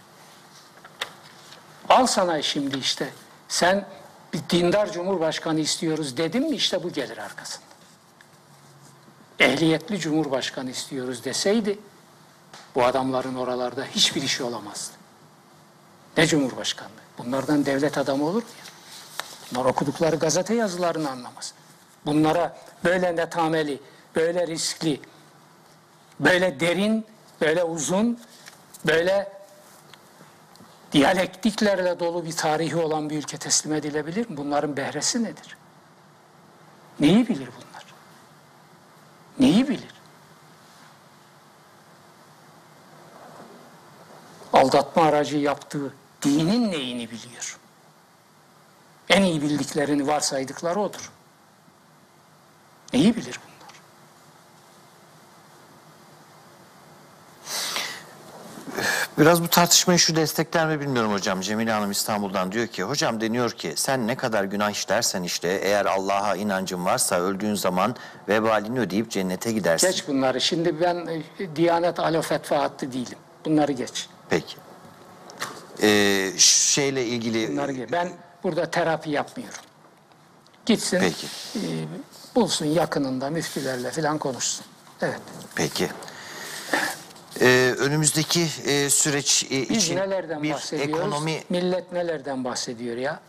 Al sana şimdi işte. Sen bir dindar cumhurbaşkanı istiyoruz dedin mi, işte bu gelir arkasında. Ehliyetli cumhurbaşkanı istiyoruz deseydi bu adamların oralarda hiçbir işi olamazdı. Ne cumhurbaşkanlığı? Bunlardan devlet adamı olur mu ya? Bunlar okudukları gazete yazılarını anlamaz. Bunlara böyle netameli, böyle riskli, böyle derin, böyle uzun, böyle diyalektiklerle dolu bir tarihi olan bir ülke teslim edilebilir mi? Bunların behresi nedir? Neyi bilir bunlar? Neyi bilir? Aldatma aracı yaptığı dinin neyini biliyor? En iyi bildiklerini varsaydıkları odur. Neyi bilir bunlar? Biraz bu tartışmayı şu destekler mi bilmiyorum hocam. Cemile Hanım İstanbul'dan diyor ki, hocam deniyor ki sen ne kadar günah işlersen işte, eğer Allah'a inancın varsa öldüğün zaman vebalini ödeyip cennete gidersin. Geç bunları. Şimdi ben e, Diyanet alo fetva hattı değilim. Bunları geç. Peki. Ee, şeyle ilgili... Bunları geç. Ben burada terapi yapmıyorum. Gitsin, Peki. E, bulsun yakınında müftülerle falan konuşsun. Evet. Peki. Ee, önümüzdeki e, süreç e, Biz için nelerden bir bahsediyoruz? ekonomi... Millet nelerden bahsediyor ya?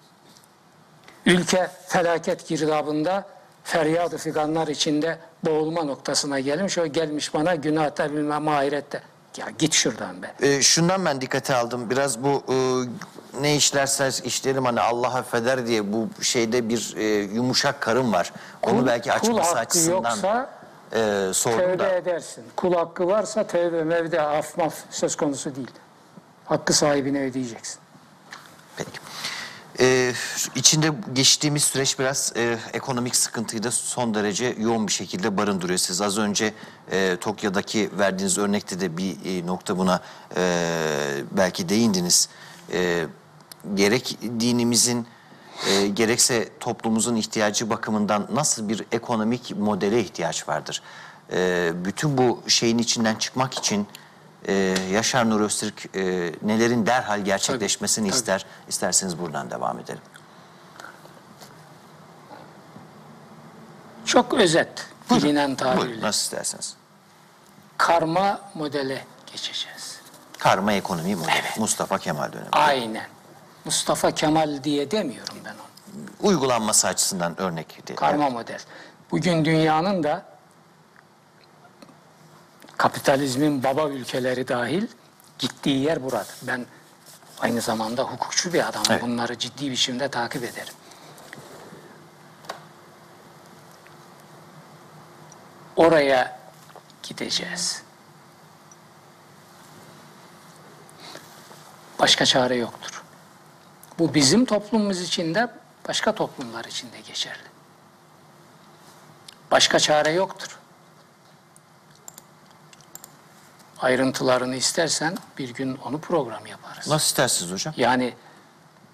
Ülke felaket girdabında feryadı figanlar içinde boğulma noktasına gelmiş. O gelmiş bana günahta bilmem ahirette. Ya git şuradan be. Ee, şundan ben dikkate aldım. Biraz bu e, ne işlerseniz işlerim hani Allah affeder diye bu şeyde bir e, yumuşak karın var. Onu Kul- belki kul açması hakkı açısından yoksa e, sordum tövbe da. edersin. Kul hakkı varsa tövbe mevde af maf söz konusu değil. Hakkı sahibine ödeyeceksin. Peki. Ee, içinde geçtiğimiz süreç biraz e, ekonomik sıkıntıyı da son derece yoğun bir şekilde barındırıyor. Siz az önce e, Tokyo'daki verdiğiniz örnekte de bir e, nokta buna e, belki değindiniz. E, gerek dinimizin e, gerekse toplumumuzun ihtiyacı bakımından nasıl bir ekonomik modele ihtiyaç vardır? E, bütün bu şeyin içinden çıkmak için Ee, Yaşar Nur Öztürk e, nelerin derhal gerçekleşmesini Tabii, ister? İsterseniz buradan devam edelim. Çok özet, bilinen Buyurun, tabirle. nasıl isterseniz. Karma modele geçeceğiz. Karma ekonomi modeli. Evet. Mustafa Kemal dönemi. Aynen. Mustafa Kemal diye demiyorum ben onu. Uygulanması açısından örnek değil. Karma Evet. model. Bugün dünyanın da kapitalizmin baba ülkeleri dahil gittiği yer burada. Ben aynı zamanda hukukçu bir adamım. Evet. Bunları ciddi biçimde takip ederim. Oraya gideceğiz. Başka çare yoktur. Bu bizim toplumumuz için de başka toplumlar için de geçerli. Başka çare yoktur. Ayrıntılarını istersen bir gün onu program yaparız. Nasıl istersiniz hocam? Yani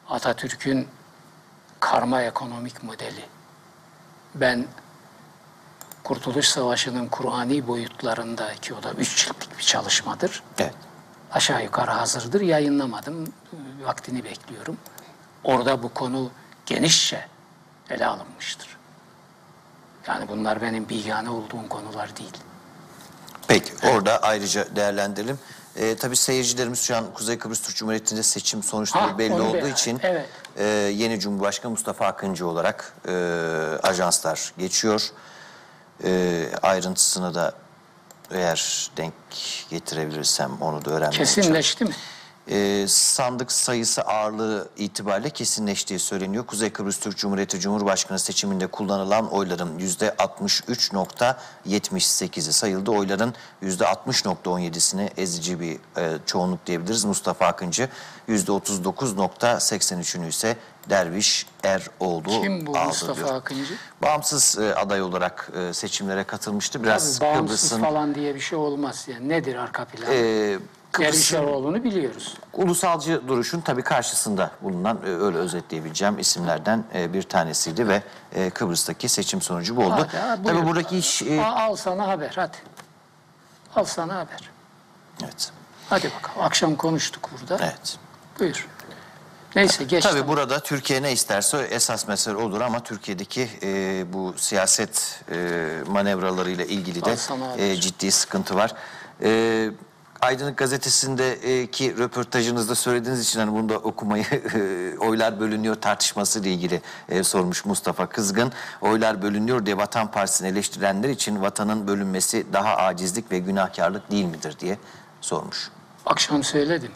Atatürk'ün karma ekonomik modeli. Ben Kurtuluş Savaşı'nın Kur'ani boyutlarında, ki o da üç ciltlik bir çalışmadır. Evet. Aşağı yukarı hazırdır. Yayınlamadım. Vaktini bekliyorum. Orada bu konu genişçe ele alınmıştır. Yani bunlar benim bilgâne olduğum konular değil. Peki, orada ayrıca değerlendirelim. Ee, tabii seyircilerimiz şu an Kuzey Kıbrıs Türk Cumhuriyeti'nde seçim sonuçları Ha, belli onu olduğu be- için evet. e, yeni Cumhurbaşkanı Mustafa Akıncı olarak e, ajanslar geçiyor. E, ayrıntısını da eğer denk getirebilirsem onu da öğrenmeye çalışacağım. Kesinleşti mi? E, sandık sayısı ağırlığı itibariyle kesinleştiği söyleniyor. Kuzey Kıbrıs Türk Cumhuriyeti Cumhurbaşkanı seçiminde kullanılan oyların yüzde altmış üç nokta yetmiş sekizi sayıldı. Oyların yüzde altmış nokta on yedisini ezici bir e, çoğunluk diyebiliriz. Mustafa Akıncı yüzde otuz dokuz nokta seksen üçünü ise Derviş Eroğlu Kim bu aldı Mustafa diyor. Akıncı? Bağımsız e, aday olarak e, seçimlere katılmıştı. Biraz Tabii bağımsız Kıbrıs'ın falan diye bir şey olmaz yani. Nedir arka plan? e, Derviş Kıbrıs'ın Eroğlu'nu biliyoruz. ulusalcı duruşun tabii karşısında bulunan, e, öyle özetleyebileceğim isimlerden e, bir tanesiydi ve e, Kıbrıs'taki seçim sonucu bu oldu. Hadi, ha, buyur. Tabii buradaki iş... e, Al, al sana haber hadi. Al sana haber. evet, Hadi bakalım. Akşam konuştuk burada. evet. Buyur. Neyse geç. Tabii burada Türkiye ne isterse esas mesele olur ama Türkiye'deki e, bu siyaset e, manevralarıyla ilgili de Al sana haber. e, ciddi sıkıntı var. E, Aydınlık Gazetesi'ndeki röportajınızda söylediğiniz için hani bunu da okumayı e, oylar bölünüyor tartışması ile ilgili e, sormuş Mustafa Kızgın. Oylar bölünüyor diye Vatan Partisi'ni eleştirenler için vatanın bölünmesi daha acizlik ve günahkarlık değil midir diye sormuş. Akşam söyledim.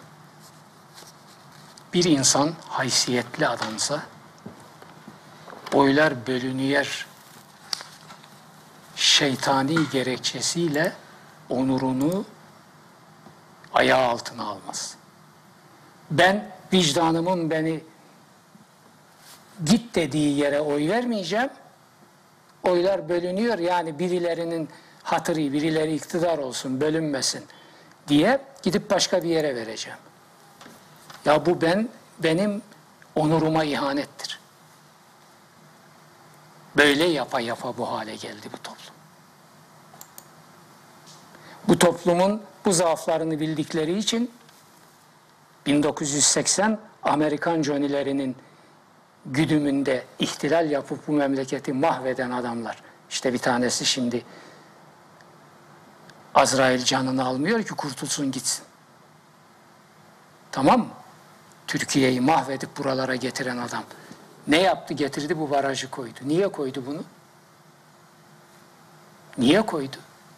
Bir insan haysiyetli adamsa oylar bölünüyor şeytani gerekçesiyle onurunu ayağı altına almaz. Ben vicdanımın beni git dediği yere oy vermeyeceğim. Oylar bölünüyor yani birilerinin hatırı, birileri iktidar olsun, bölünmesin diye gidip başka bir yere vereceğim. Ya bu ben benim onuruma ihanettir. Böyle yapa yapa bu hale geldi bu toplum. Bu toplumun bu zaaflarını bildikleri için bin dokuz yüz seksen Amerikan Johnny'lerinin güdümünde ihtilal yapıp bu memleketi mahveden adamlar. İşte bir tanesi şimdi Azrail canını almıyor ki kurtulsun gitsin. Tamam mı? Türkiye'yi mahvedip buralara getiren adam. Ne yaptı? Getirdi bu barajı koydu. Niye koydu bunu? Niye koydu?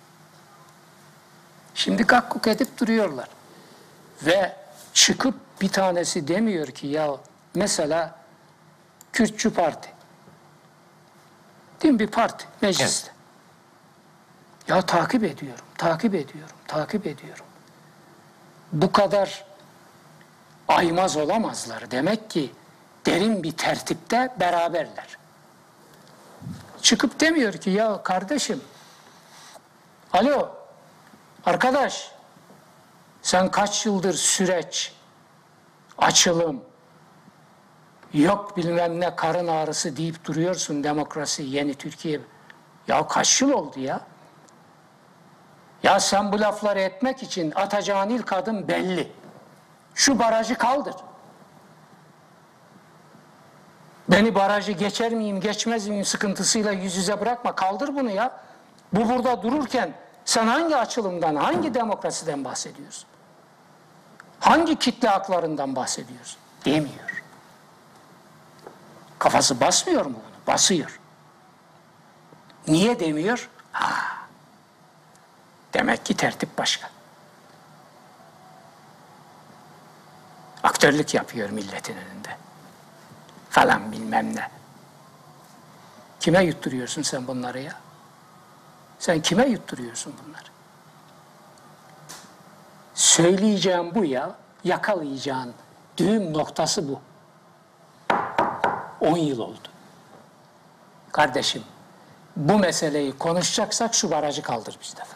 Şimdi gakkuk edip duruyorlar. Ve çıkıp bir tanesi demiyor ki ya mesela Kürtçü Parti. Değil mi? Bir parti mecliste. Evet. Ya takip ediyorum, takip ediyorum, takip ediyorum. Bu kadar aymaz olamazlar. Demek ki derin bir tertipte beraberler. Çıkıp demiyor ki ya kardeşim, alo arkadaş, sen kaç yıldır süreç, açılım, yok bilmem ne karın ağrısı deyip duruyorsun demokrasi, yeni Türkiye. Ya kaç yıl oldu ya? Ya sen bu lafları etmek için atacağın ilk adım belli. Şu barajı kaldır. Beni barajı geçer miyim, geçmez miyim sıkıntısıyla yüz yüze bırakma. Kaldır bunu ya. Bu burada dururken sen hangi açılımdan, hangi demokrasiden bahsediyorsun? Hangi kitle haklarından bahsediyorsun? Demiyor. Kafası basmıyor mu bunu? Basıyor. Niye demiyor? Ha. Demek ki tertip başka. Aktörlük yapıyor milletin önünde. Falan bilmem ne. Kime yutturuyorsun sen bunları ya? Sen kime yutturuyorsun bunları? Söyleyeceğim bu ya, yakalayacağın düğüm noktası bu. On yıl oldu. Kardeşim, bu meseleyi konuşacaksak şu barajı kaldır bir defa.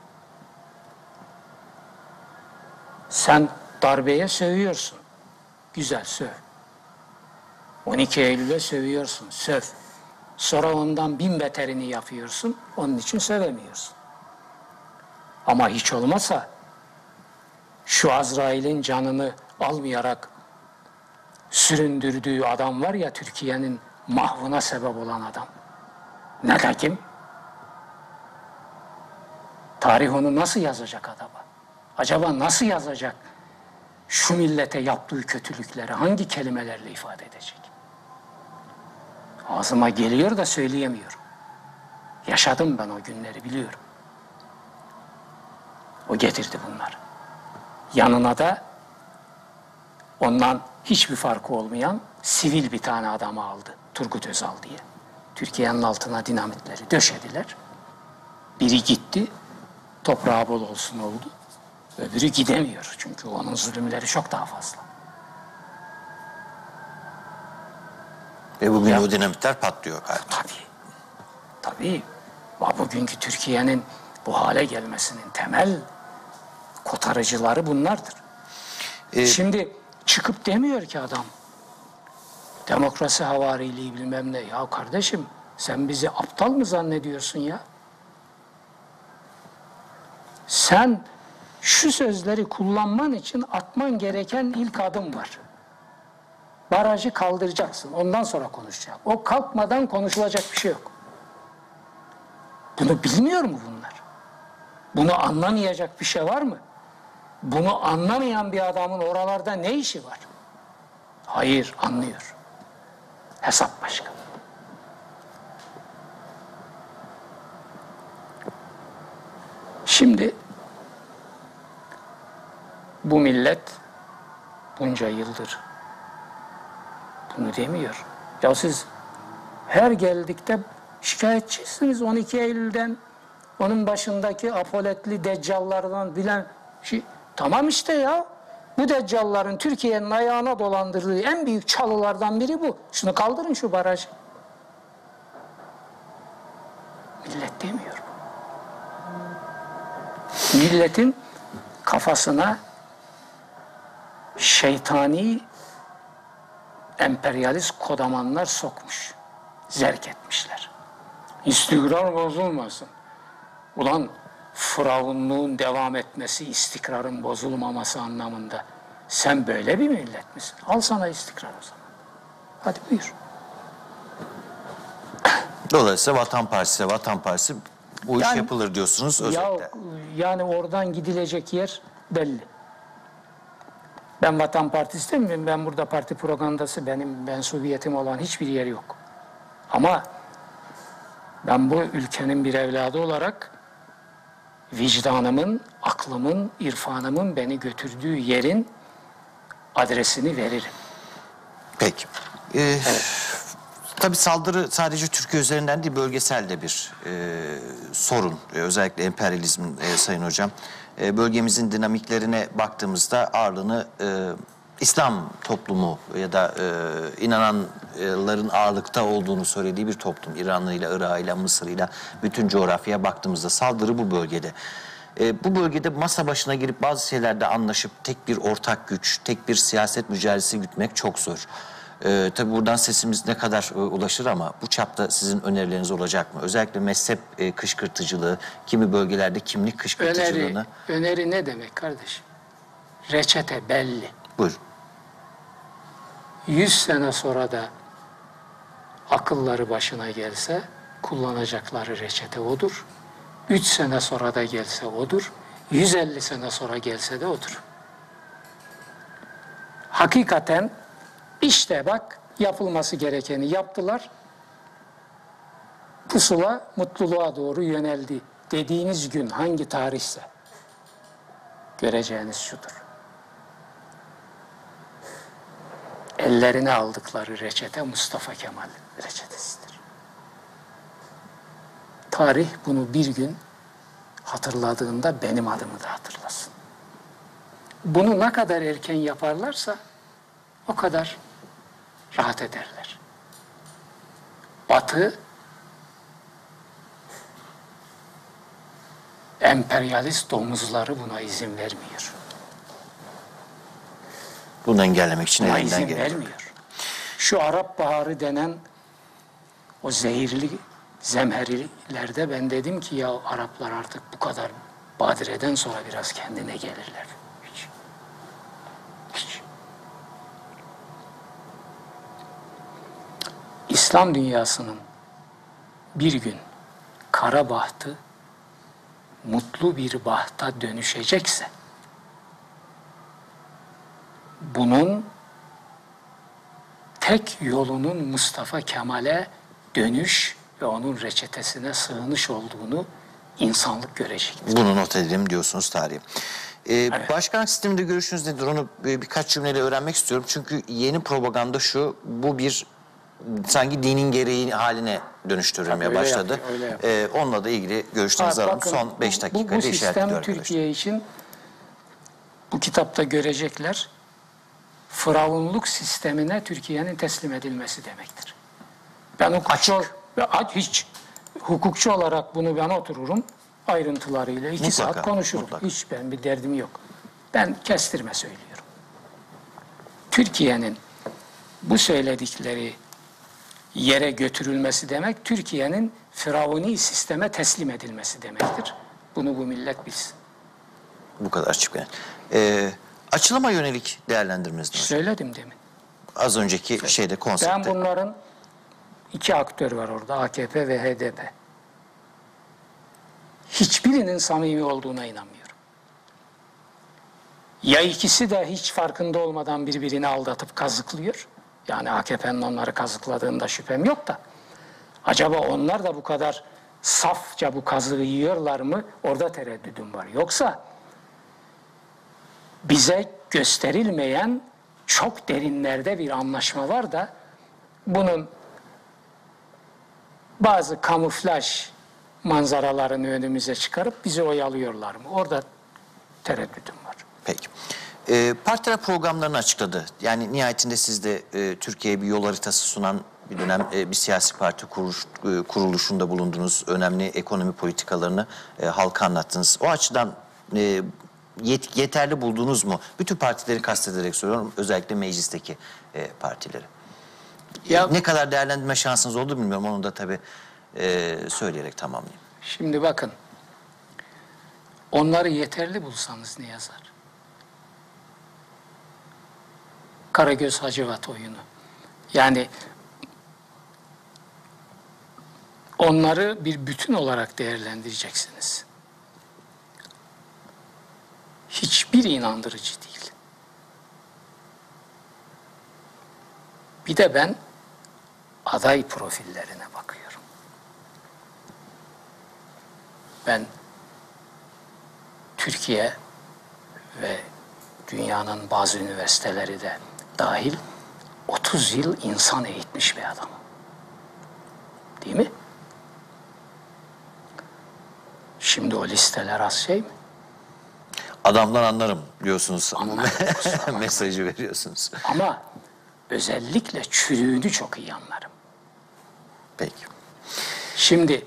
Sen darbeye sövüyorsun. Güzel söv. on iki Eylül'e sövüyorsun, söv. Sonra ondan bin beterini yapıyorsun, onun için sövemiyorsun. Ama hiç olmazsa şu Azrail'in canını almayarak süründürdüğü adam var ya, Türkiye'nin mahvına sebep olan adam. Ne de kim? Tarih onu nasıl yazacak adama? Acaba nasıl yazacak? Şu millete yaptığı kötülükleri hangi kelimelerle ifade edecek? Ağzıma geliyor da söyleyemiyorum. Yaşadım ben o günleri, biliyorum. O getirdi bunları. Yanına da ondan hiçbir farkı olmayan sivil bir tane adamı aldı. Turgut Özal diye. Türkiye'nin altına dinamitleri döşediler. Biri gitti, toprağı bol olsun oldu. Öbürü gidemiyor. Çünkü onun zulümleri çok daha fazla. Ve bugün Ya, o dinamitler patlıyor galiba. tabii. Tabii. Bugünkü Türkiye'nin bu hale gelmesinin temel kotarıcıları bunlardır. Ee, Şimdi çıkıp demiyor ki adam, demokrasi havariliği bilmem ne. Ya kardeşim, sen bizi aptal mı zannediyorsun ya? Sen şu sözleri kullanman için atman gereken ilk adım var. Barajı kaldıracaksın. Ondan sonra konuşacak. O kalkmadan konuşulacak bir şey yok. Bunu bilmiyor mu bunlar? Bunu anlamayacak bir şey var mı? Bunu anlamayan bir adamın oralarda ne işi var? Hayır, anlıyor. Hesap başka. Şimdi bu millet bunca yıldır bunu demiyor. Ya siz her geldikte şikayetçisiniz on iki Eylül'den, onun başındaki apoletli deccallardan bilen şey. Tamam işte ya. Bu deccalların Türkiye'nin ayağına dolandırdığı en büyük çalılardan biri bu. Şunu kaldırın, şu barajı. Millet demiyor. Milletin kafasına şeytani emperyalist kodamanlar sokmuş. Zerk etmişler. İstikrar bozulmasın. Ulan firavunluğun devam etmesi, istikrarın bozulmaması anlamında. Sen böyle bir millet misin? Al sana istikrar o zaman. Hadi buyur. Dolayısıyla Vatan Partisi, Vatan Partisi bu iş Yani- yapılır diyorsunuz Ya, özetle. yani oradan gidilecek yer belli. Ben Vatan Partisi demiyorum. Ben burada parti propagandası, benim mensubiyetim olan hiçbir yer yok. Ama ben bu ülkenin bir evladı olarak vicdanımın, aklımın, irfanımın beni götürdüğü yerin adresini veririm. Peki. Ee, Tabii saldırı sadece Türkiye üzerinden değil, bölgesel de bir e, sorun. E, özellikle emperyalizmin e, Sayın Hocam. E, bölgemizin dinamiklerine baktığımızda ağırlığını e, İslam toplumu ya da e, inananların ağırlıkta olduğunu söylediği bir toplum. İran'ıyla, Irak'ıyla, Mısır'ıyla bütün coğrafyaya baktığımızda saldırı bu bölgede. E, bu bölgede masa başına girip bazı şeylerde anlaşıp tek bir ortak güç, tek bir siyaset mücadelesi gütmek çok zor. Ee, tabii buradan sesimiz ne kadar e, ulaşır ama bu çapta sizin önerileriniz olacak mı? Özellikle mezhep e, kışkırtıcılığı, kimi bölgelerde kimlik kışkırtıcılığını... Öneri, öneri ne demek kardeşim? Reçete belli. Buyurun. Yüz sene sonra da akılları başına gelse kullanacakları reçete odur. Üç sene sonra da gelse odur. Yüz elli sene sonra gelse de odur. Hakikaten işte bak, yapılması gerekeni yaptılar. Pusula mutluluğa doğru yöneldi dediğiniz gün hangi tarihse göreceğiniz şudur. Ellerine aldıkları reçete Mustafa Kemal reçetesidir. Tarih bunu bir gün hatırladığında benim adımı da hatırlasın. Bunu ne kadar erken yaparlarsa o kadar rahat ederler. Batı emperyalist domuzları buna izin vermiyor. Bunu engellemek için Buna elinden izin geleni yapıyor. vermiyor. Şu Arap Baharı denen o zehirli zemherilerde ben dedim ki ya Araplar artık bu kadar badireden sonra biraz kendine gelirler. Hiç. Hiç. İslam dünyasının bir gün kara bahtı mutlu bir bahta dönüşecekse bunun tek yolunun Mustafa Kemal'e dönüş ve onun reçetesine sığınış olduğunu insanlık görecektir. Bunu not edelim diyorsunuz tarihe. Ee, Evet. Başkanlık sisteminde görüşünüz nedir? Onu e, birkaç cümleyle öğrenmek istiyorum. Çünkü yeni propaganda şu, bu bir sanki dinin gereği haline dönüştürülmeye Tabii öyle başladı. yapıyor, öyle yapıyor. Ee, onunla da ilgili görüşlerinizi Ha, alalım. bakın, Son beş bu- dakikada bu, bu işaret sistem ediyor arkadaşlar. Türkiye için bu kitapta görecekler Firavunluk sistemine Türkiye'nin teslim edilmesi demektir. Ben hukukçu, ve hiç hukukçu olarak bunu ben otururum ayrıntılarıyla iki Mutlaka, saat konuşurum. mutlaka. Hiç ben bir derdim yok. Ben kestirme söylüyorum. Türkiye'nin bu söyledikleri yere götürülmesi demek, Türkiye'nin firavuni sisteme teslim edilmesi demektir. Bunu bu millet bilsin. Bu kadar açık yani. Ee, açılıma yönelik değerlendirmeniz ne hocam? Söyledim demin. Az önceki şeyde, konsepte. Ben bunların iki aktör var orada, A K P ve H D P. Hiçbirinin samimi olduğuna inanmıyorum. Ya ikisi de hiç farkında olmadan birbirini aldatıp kazıklıyor. Yani A K P'nin onları kazıkladığında şüphem yok da. Acaba onlar da bu kadar safça bu kazığı yiyorlar mı? Orada tereddüdüm var. Yoksa bize gösterilmeyen çok derinlerde bir anlaşma var da bunun bazı kamuflaj manzaralarını önümüze çıkarıp bizi oyalıyorlar mı? Orada tereddüdüm var. Peki. Ee, partiler programlarını açıkladı. Yani nihayetinde siz de e, Türkiye'ye bir yol haritası sunan bir dönem e, bir siyasi parti kuruluş, e, kuruluşunda bulundunuz. Önemli ekonomi politikalarını e, halka anlattınız. O açıdan e, yet, yeterli buldunuz mu? Bütün partileri kastederek soruyorum. Özellikle meclisteki e, partileri. Ya, Ne kadar değerlendirme şansınız oldu bilmiyorum. Onu da tabii e, söyleyerek tamamlayayım. şimdi bakın. Onları yeterli bulsanız ne yazar? Karagöz Hacivat oyunu. Yani onları bir bütün olarak değerlendireceksiniz. Hiçbir inandırıcı değil. Bir de ben aday profillerine bakıyorum. Ben Türkiye ve dünyanın bazı üniversiteleri de dahil otuz yıl insan eğitmiş bir adamım. Değil mi? Şimdi o listeler az şey mi? Adamdan anlarım diyorsunuz. Anlarım, kusura bakma. Mesajı veriyorsunuz. Ama özellikle çürüğünü çok iyi anlarım. Peki. Şimdi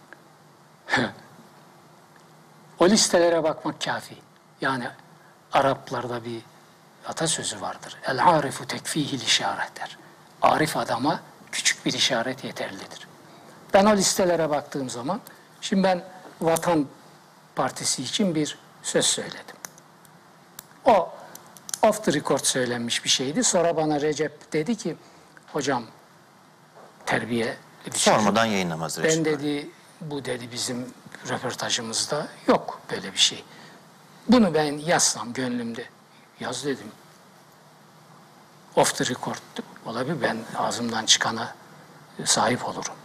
o listelere bakmak kafi. Yani Araplarda bir atasözü vardır. El arifu tekfihil işaret der. Arif adama küçük bir işaret yeterlidir. Ben o listelere baktığım zaman, şimdi ben Vatan Partisi için bir söz söyledim. O off the record söylenmiş bir şeydi. Sonra bana Recep dedi ki, hocam terbiye bir çocuk. Sormadan yayınlamaz Ben Recep. dedi, bu dedi bizim röportajımızda yok böyle bir şey. Bunu ben yazsam gönlümde, yaz dedim. Off the record olabilir, ben ağzımdan çıkana sahip olurum.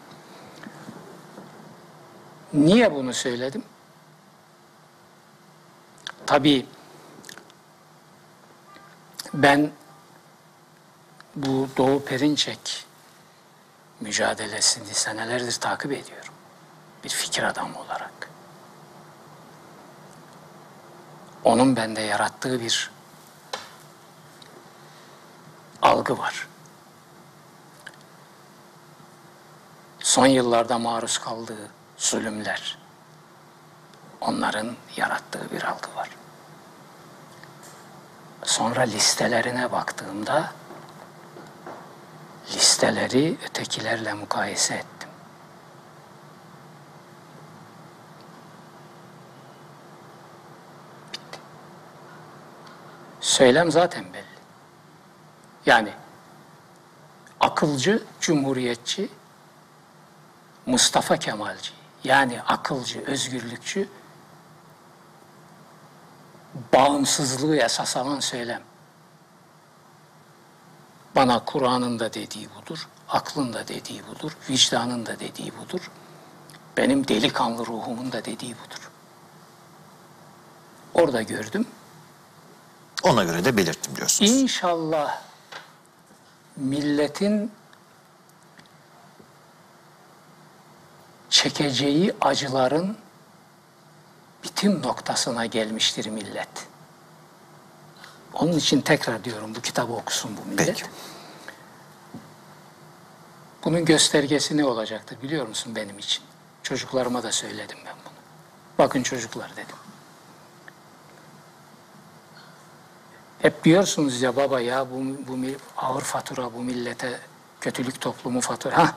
Niye bunu söyledim? Tabii ben bu Doğu Perinçek mücadelesini senelerdir takip ediyorum. Bir fikir adamı olarak. Onun bende yarattığı bir algı var. Son yıllarda maruz kaldığı zulümler, onların yarattığı bir algı var. Sonra listelerine baktığımda listeleri ötekilerle mukayese ettim. Bitti. Söylem zaten belli. Yani akılcı, cumhuriyetçi, Mustafa Kemalci, yani akılcı, özgürlükçü, bağımsızlığı esas alan söylem. Bana Kur'an'ın da dediği budur, aklın da dediği budur, vicdanın da dediği budur, benim delikanlı ruhumun da dediği budur. Orada gördüm. Ona göre de belirttim diyorsunuz. İnşallah milletin çekeceği acıların bitim noktasına gelmiştir millet. Onun için tekrar diyorum, bu kitabı okusun bu millet. Peki. Bunun göstergesi ne olacaktır biliyor musun benim için? Çocuklarıma da söyledim ben bunu. Bakın çocuklar dedim. Hep diyorsunuz ya baba ya bu, bu ağır fatura, bu millete kötülük toplumu fatura. Ha?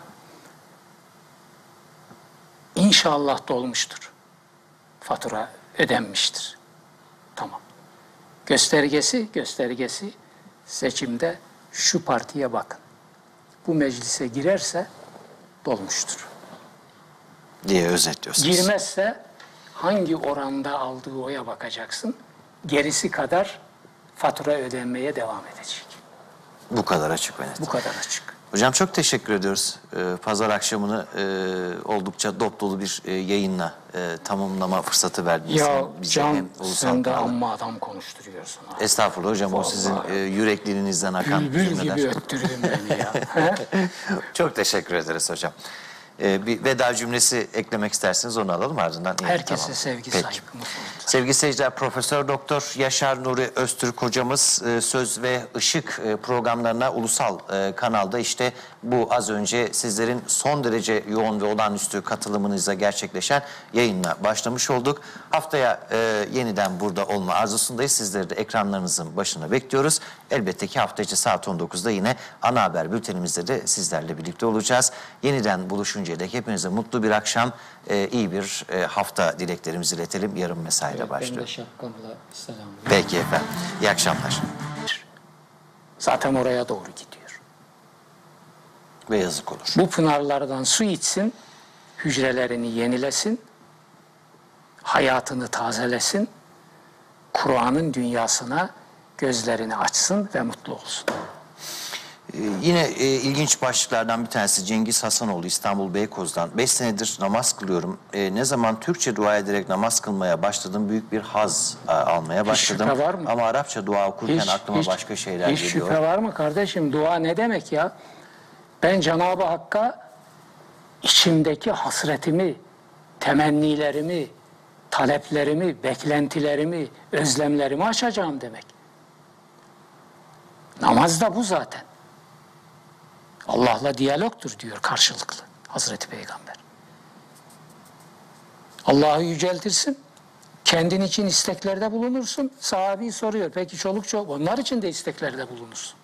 İnşallah dolmuştur. Fatura ödenmiştir. Tamam. Göstergesi, göstergesi seçimde şu partiye bakın. Bu meclise girerse dolmuştur. Diye özetliyorsunuz. Girmezse hangi oranda aldığı oya bakacaksın. Gerisi kadar fatura ödenmeye devam edecek. Bu kadar açık ve net. Bu kadar açık. Hocam çok teşekkür ediyoruz. Ee, Pazar akşamını e, oldukça dop dolu bir e, yayınla e, tamamlama fırsatı verdiniz. Ya Hem bize Can hem ulusal sen de kanala. amma adam konuşturuyorsun. Ha. Estağfurullah hocam, o sizin Vallahi. e, yürekliliğinizden akan Bülbül cümleler. gibi öttürdün beni ya. He? Çok teşekkür ederiz hocam. Ee, bir veda cümlesi eklemek isterseniz onu alalım, ardından. yine Herkese tamam. sevgi, Peki. saygı, mutluluk. Sevgili seyirciler, Profesör Doktor Yaşar Nuri Öztürk hocamız e, Söz ve Işık e, programlarına ulusal e, kanalda işte bu az önce sizlerin son derece yoğun ve olağanüstü katılımınızla gerçekleşen yayınla başlamış olduk. Haftaya e, yeniden burada olma arzusundayız. Sizleri de ekranlarınızın başına bekliyoruz. Elbette ki hafta içi saat on dokuzda yine ana haber bültenimizde de sizlerle birlikte olacağız. Yeniden buluşuncaya dek hepinize mutlu bir akşam, e, iyi bir e, hafta dileklerimizi iletelim. Yarın mesaiyle Evet, başlıyor. ben de şapkamla selam. Peki efendim. İyi akşamlar. Zaten oraya doğru gidiyor. Ve yazık olur. Bu pınarlardan su içsin, hücrelerini yenilesin, hayatını tazelesin, Kur'an'ın dünyasına gözlerini açsın ve mutlu olsun. Ee, yine e, ilginç başlıklardan bir tanesi Cengiz Hasanoğlu İstanbul Beykoz'dan. Beş senedir namaz kılıyorum. E, ne zaman Türkçe dua ederek namaz kılmaya başladım, büyük bir haz a, almaya başladım. şüphe var mı? Ama Arapça dua okurken aklıma başka şeyler hiç geliyor. şüphe var mı kardeşim? Dua ne demek ya? Ben Cenab-ı Hakk'a içimdeki hasretimi, temennilerimi, taleplerimi, beklentilerimi, özlemlerimi açacağım demek. Namaz da bu zaten. Allah'la diyalogtur diyor karşılıklı Hazreti Peygamber. Allah'ı yüceltirsin, kendin için isteklerde bulunursun. Sahabi soruyor, peki çoluk çocuk, onlar için de isteklerde bulunursun.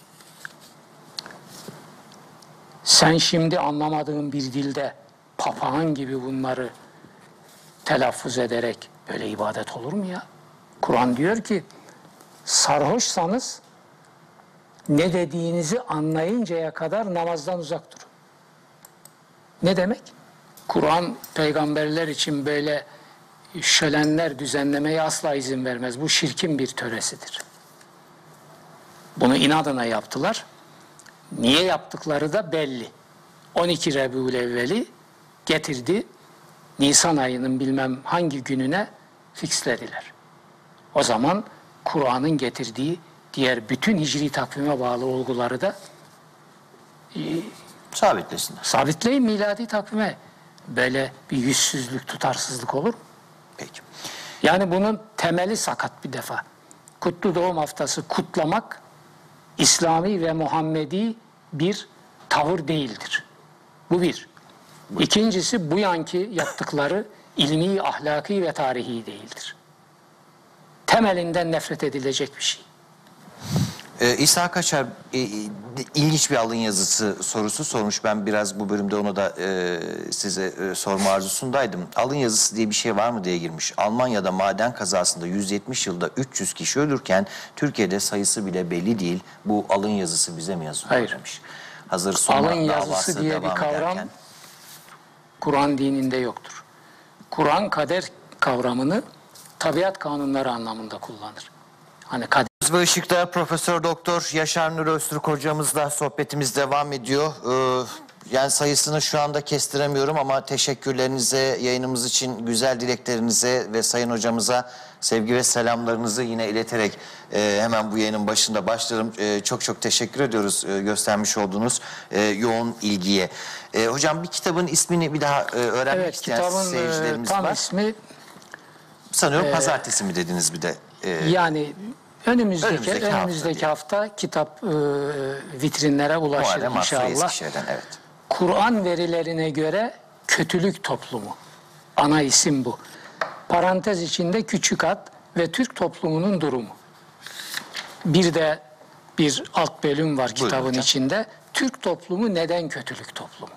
Sen şimdi anlamadığın bir dilde papağan gibi bunları telaffuz ederek böyle ibadet olur mu ya? Kur'an diyor ki, sarhoşsanız ne dediğinizi anlayıncaya kadar namazdan uzak durun. Ne demek? Kur'an peygamberler için böyle şölenler düzenlemeye asla izin vermez. Bu şirkin bir töresidir. Bunu inadına yaptılar. Niye yaptıkları da belli. on iki Rabiülevvel'i getirdi. Nisan ayının bilmem hangi gününe fixlediler. O zaman Kur'an'ın getirdiği diğer bütün hicri takvime bağlı olguları da e, Sabitlesinler. sabitleyin miladi takvime. Böyle bir yüzsüzlük, tutarsızlık olur mu? Peki. Yani bunun temeli sakat bir defa. Kutlu Doğum Haftası kutlamak İslami ve Muhammedi bir tavır değildir. Bu bir. İkincisi, bu yanki yaptıkları ilmi, ahlaki ve tarihi değildir. Temelinden nefret edilecek bir şey. Ee, İsa Kaçar e, ilginç bir alın yazısı sorusu sormuş. Ben biraz bu bölümde onu da e, size e, sorma arzusundaydım. Alın yazısı diye bir şey var mı diye girmiş. Almanya'da maden kazasında yüz yetmiş yılda üç yüz kişi ölürken Türkiye'de sayısı bile belli değil. Bu alın yazısı bize mi yazılıyor Hayır. demiş. Hazır Soma Alın yazısı davası diye bir devam kavram ederken. Kur'an dininde yoktur. Kur'an kader kavramını tabiat kanunları anlamında kullanır. Hani kader Ve Işık'ta Profesör Doktor Yaşar Nur Öztürk hocamızla sohbetimiz devam ediyor. Ee, yani sayısını şu anda kestiremiyorum ama teşekkürlerinize, yayınımız için güzel dileklerinize ve Sayın Hocamıza sevgi ve selamlarınızı yine ileterek e, hemen bu yayının başında başlarım. E, çok çok teşekkür ediyoruz e, göstermiş olduğunuz e, yoğun ilgiye. E, hocam bir kitabın ismini bir daha e, öğrenmek evet, isteyen kitabın e, seyircilerimiz tam var. ismi Sanıyorum e, pazartesi mi dediniz bir de? E, yani önümüzdeki önümüzdeki önümüzdeki, hafta hafta, kitap e, vitrinlere ulaşır Muharrem Aslı inşallah. Eskişehir'den, evet. Kur'an verilerine göre kötülük toplumu. Ana isim bu. Parantez içinde küçük at ve Türk toplumunun durumu. Bir de bir alt bölüm var Buyurun kitabın hocam. içinde. Türk toplumu neden kötülük toplumu?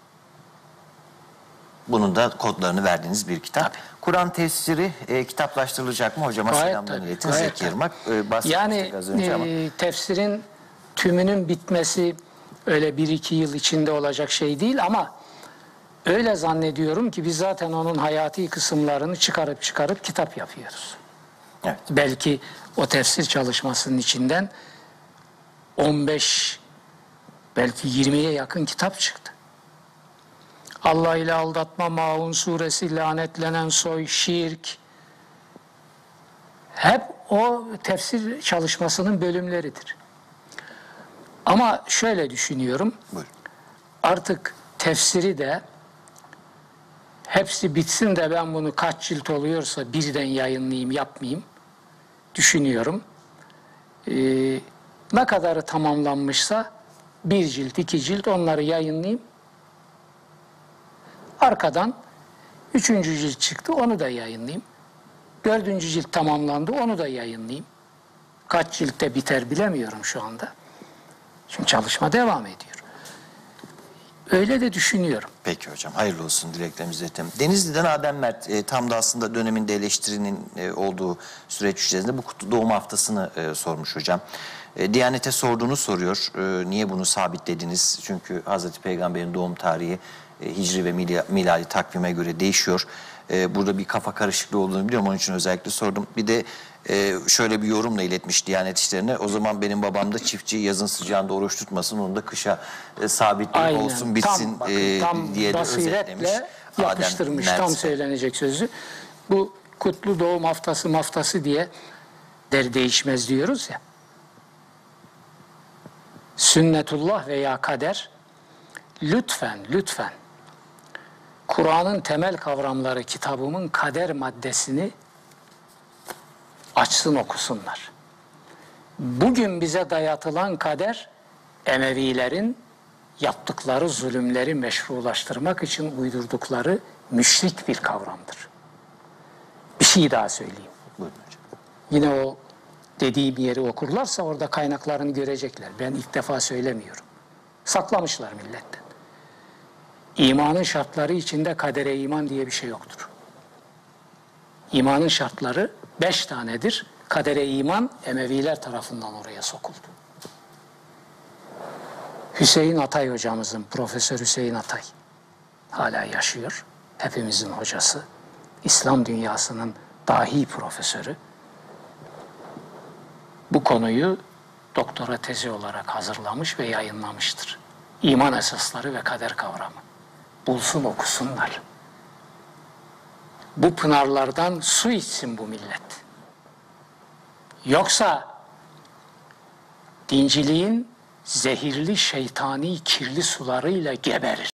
Bunun da kodlarını verdiğiniz bir kitap. Tabii. Kur'an tefsiri e, kitaplaştırılacak mı? Hocama Gayet selamlarını tabii, iletin. gayet Zeki tabii. Yırmak e, bahsetmiştik Yani az önce ama. e, tefsirin tümünün bitmesi öyle bir iki yıl içinde olacak şey değil ama öyle zannediyorum ki biz zaten onun hayati kısımlarını çıkarıp çıkarıp kitap yapıyoruz. Evet. Belki o tefsir çalışmasının içinden on beş belki yirmiye yakın kitap çıktı. Allah ile aldatma, Maun suresi, lanetlenen soy, şirk hep o tefsir çalışmasının bölümleridir. Ama şöyle düşünüyorum. Buyurun. Artık tefsiri de hepsi bitsin de ben bunu kaç cilt oluyorsa birden yayınlayayım, yapmayayım düşünüyorum. Ee, ne kadarı tamamlanmışsa bir cilt, iki cilt onları yayınlayayım. Arkadan üçüncü cilt çıktı, onu da yayınlayayım. Dördüncü cilt tamamlandı, onu da yayınlayayım. Kaç ciltte biter bilemiyorum şu anda. Çünkü çalışma devam ediyor. Öyle de düşünüyorum. Peki hocam, hayırlı olsun dileklerimizi iletelim. Denizli'den Adem Mert e, tam da aslında döneminde eleştirinin e, olduğu süreç içerisinde bu kutlu doğum haftasını e, sormuş hocam. E, Diyanet'e sorduğunu soruyor. E, niye bunu sabitlediniz? Çünkü Hazreti Peygamber'in doğum tarihi e, hicri ve mila- miladi takvime göre değişiyor. E, burada bir kafa karışıklığı olduğunu biliyorum, onun için özellikle sordum. Bir de e, şöyle bir yorumla iletmiş Diyanet İşleri'ne. O zaman benim babam da çiftçi yazın sıcağında oruç tutmasın, onu da kışa e, sabitleyip Aynen. olsun bitsin Tam, bakın, e, tam diye de özetlemiş. basiretle yapıştırmış Adem tam Mert'e. söylenecek sözü. Bu kutlu doğum haftası maftası diye der değişmez diyoruz ya. Sünnetullah veya kader lütfen lütfen Kur'an'ın temel kavramları kitabımın kader maddesini açsın okusunlar. Bugün bize dayatılan kader Emevilerin yaptıkları zulümleri meşrulaştırmak için uydurdukları müşrik bir kavramdır. Bir şey daha söyleyeyim. Buyurun hocam. Yine o dediğim yeri okurlarsa orada kaynaklarını görecekler. Ben ilk defa söylemiyorum. Saklamışlar milletten. İmanın şartları içinde kadere iman diye bir şey yoktur. İmanın şartları beş tanedir. Kadere iman Emeviler tarafından oraya sokuldu. Hüseyin Atay hocamızın, Profesör Hüseyin Atay hala yaşıyor. Hepimizin hocası. İslam dünyasının dahi profesörü. Bu konuyu doktora tezi olarak hazırlamış ve yayınlamıştır. İman esasları ve kader kavramı. Bulsun okusunlar. Bu pınarlardan su içsin bu millet. Yoksa dinciliğin zehirli, şeytani, kirli sularıyla geberir.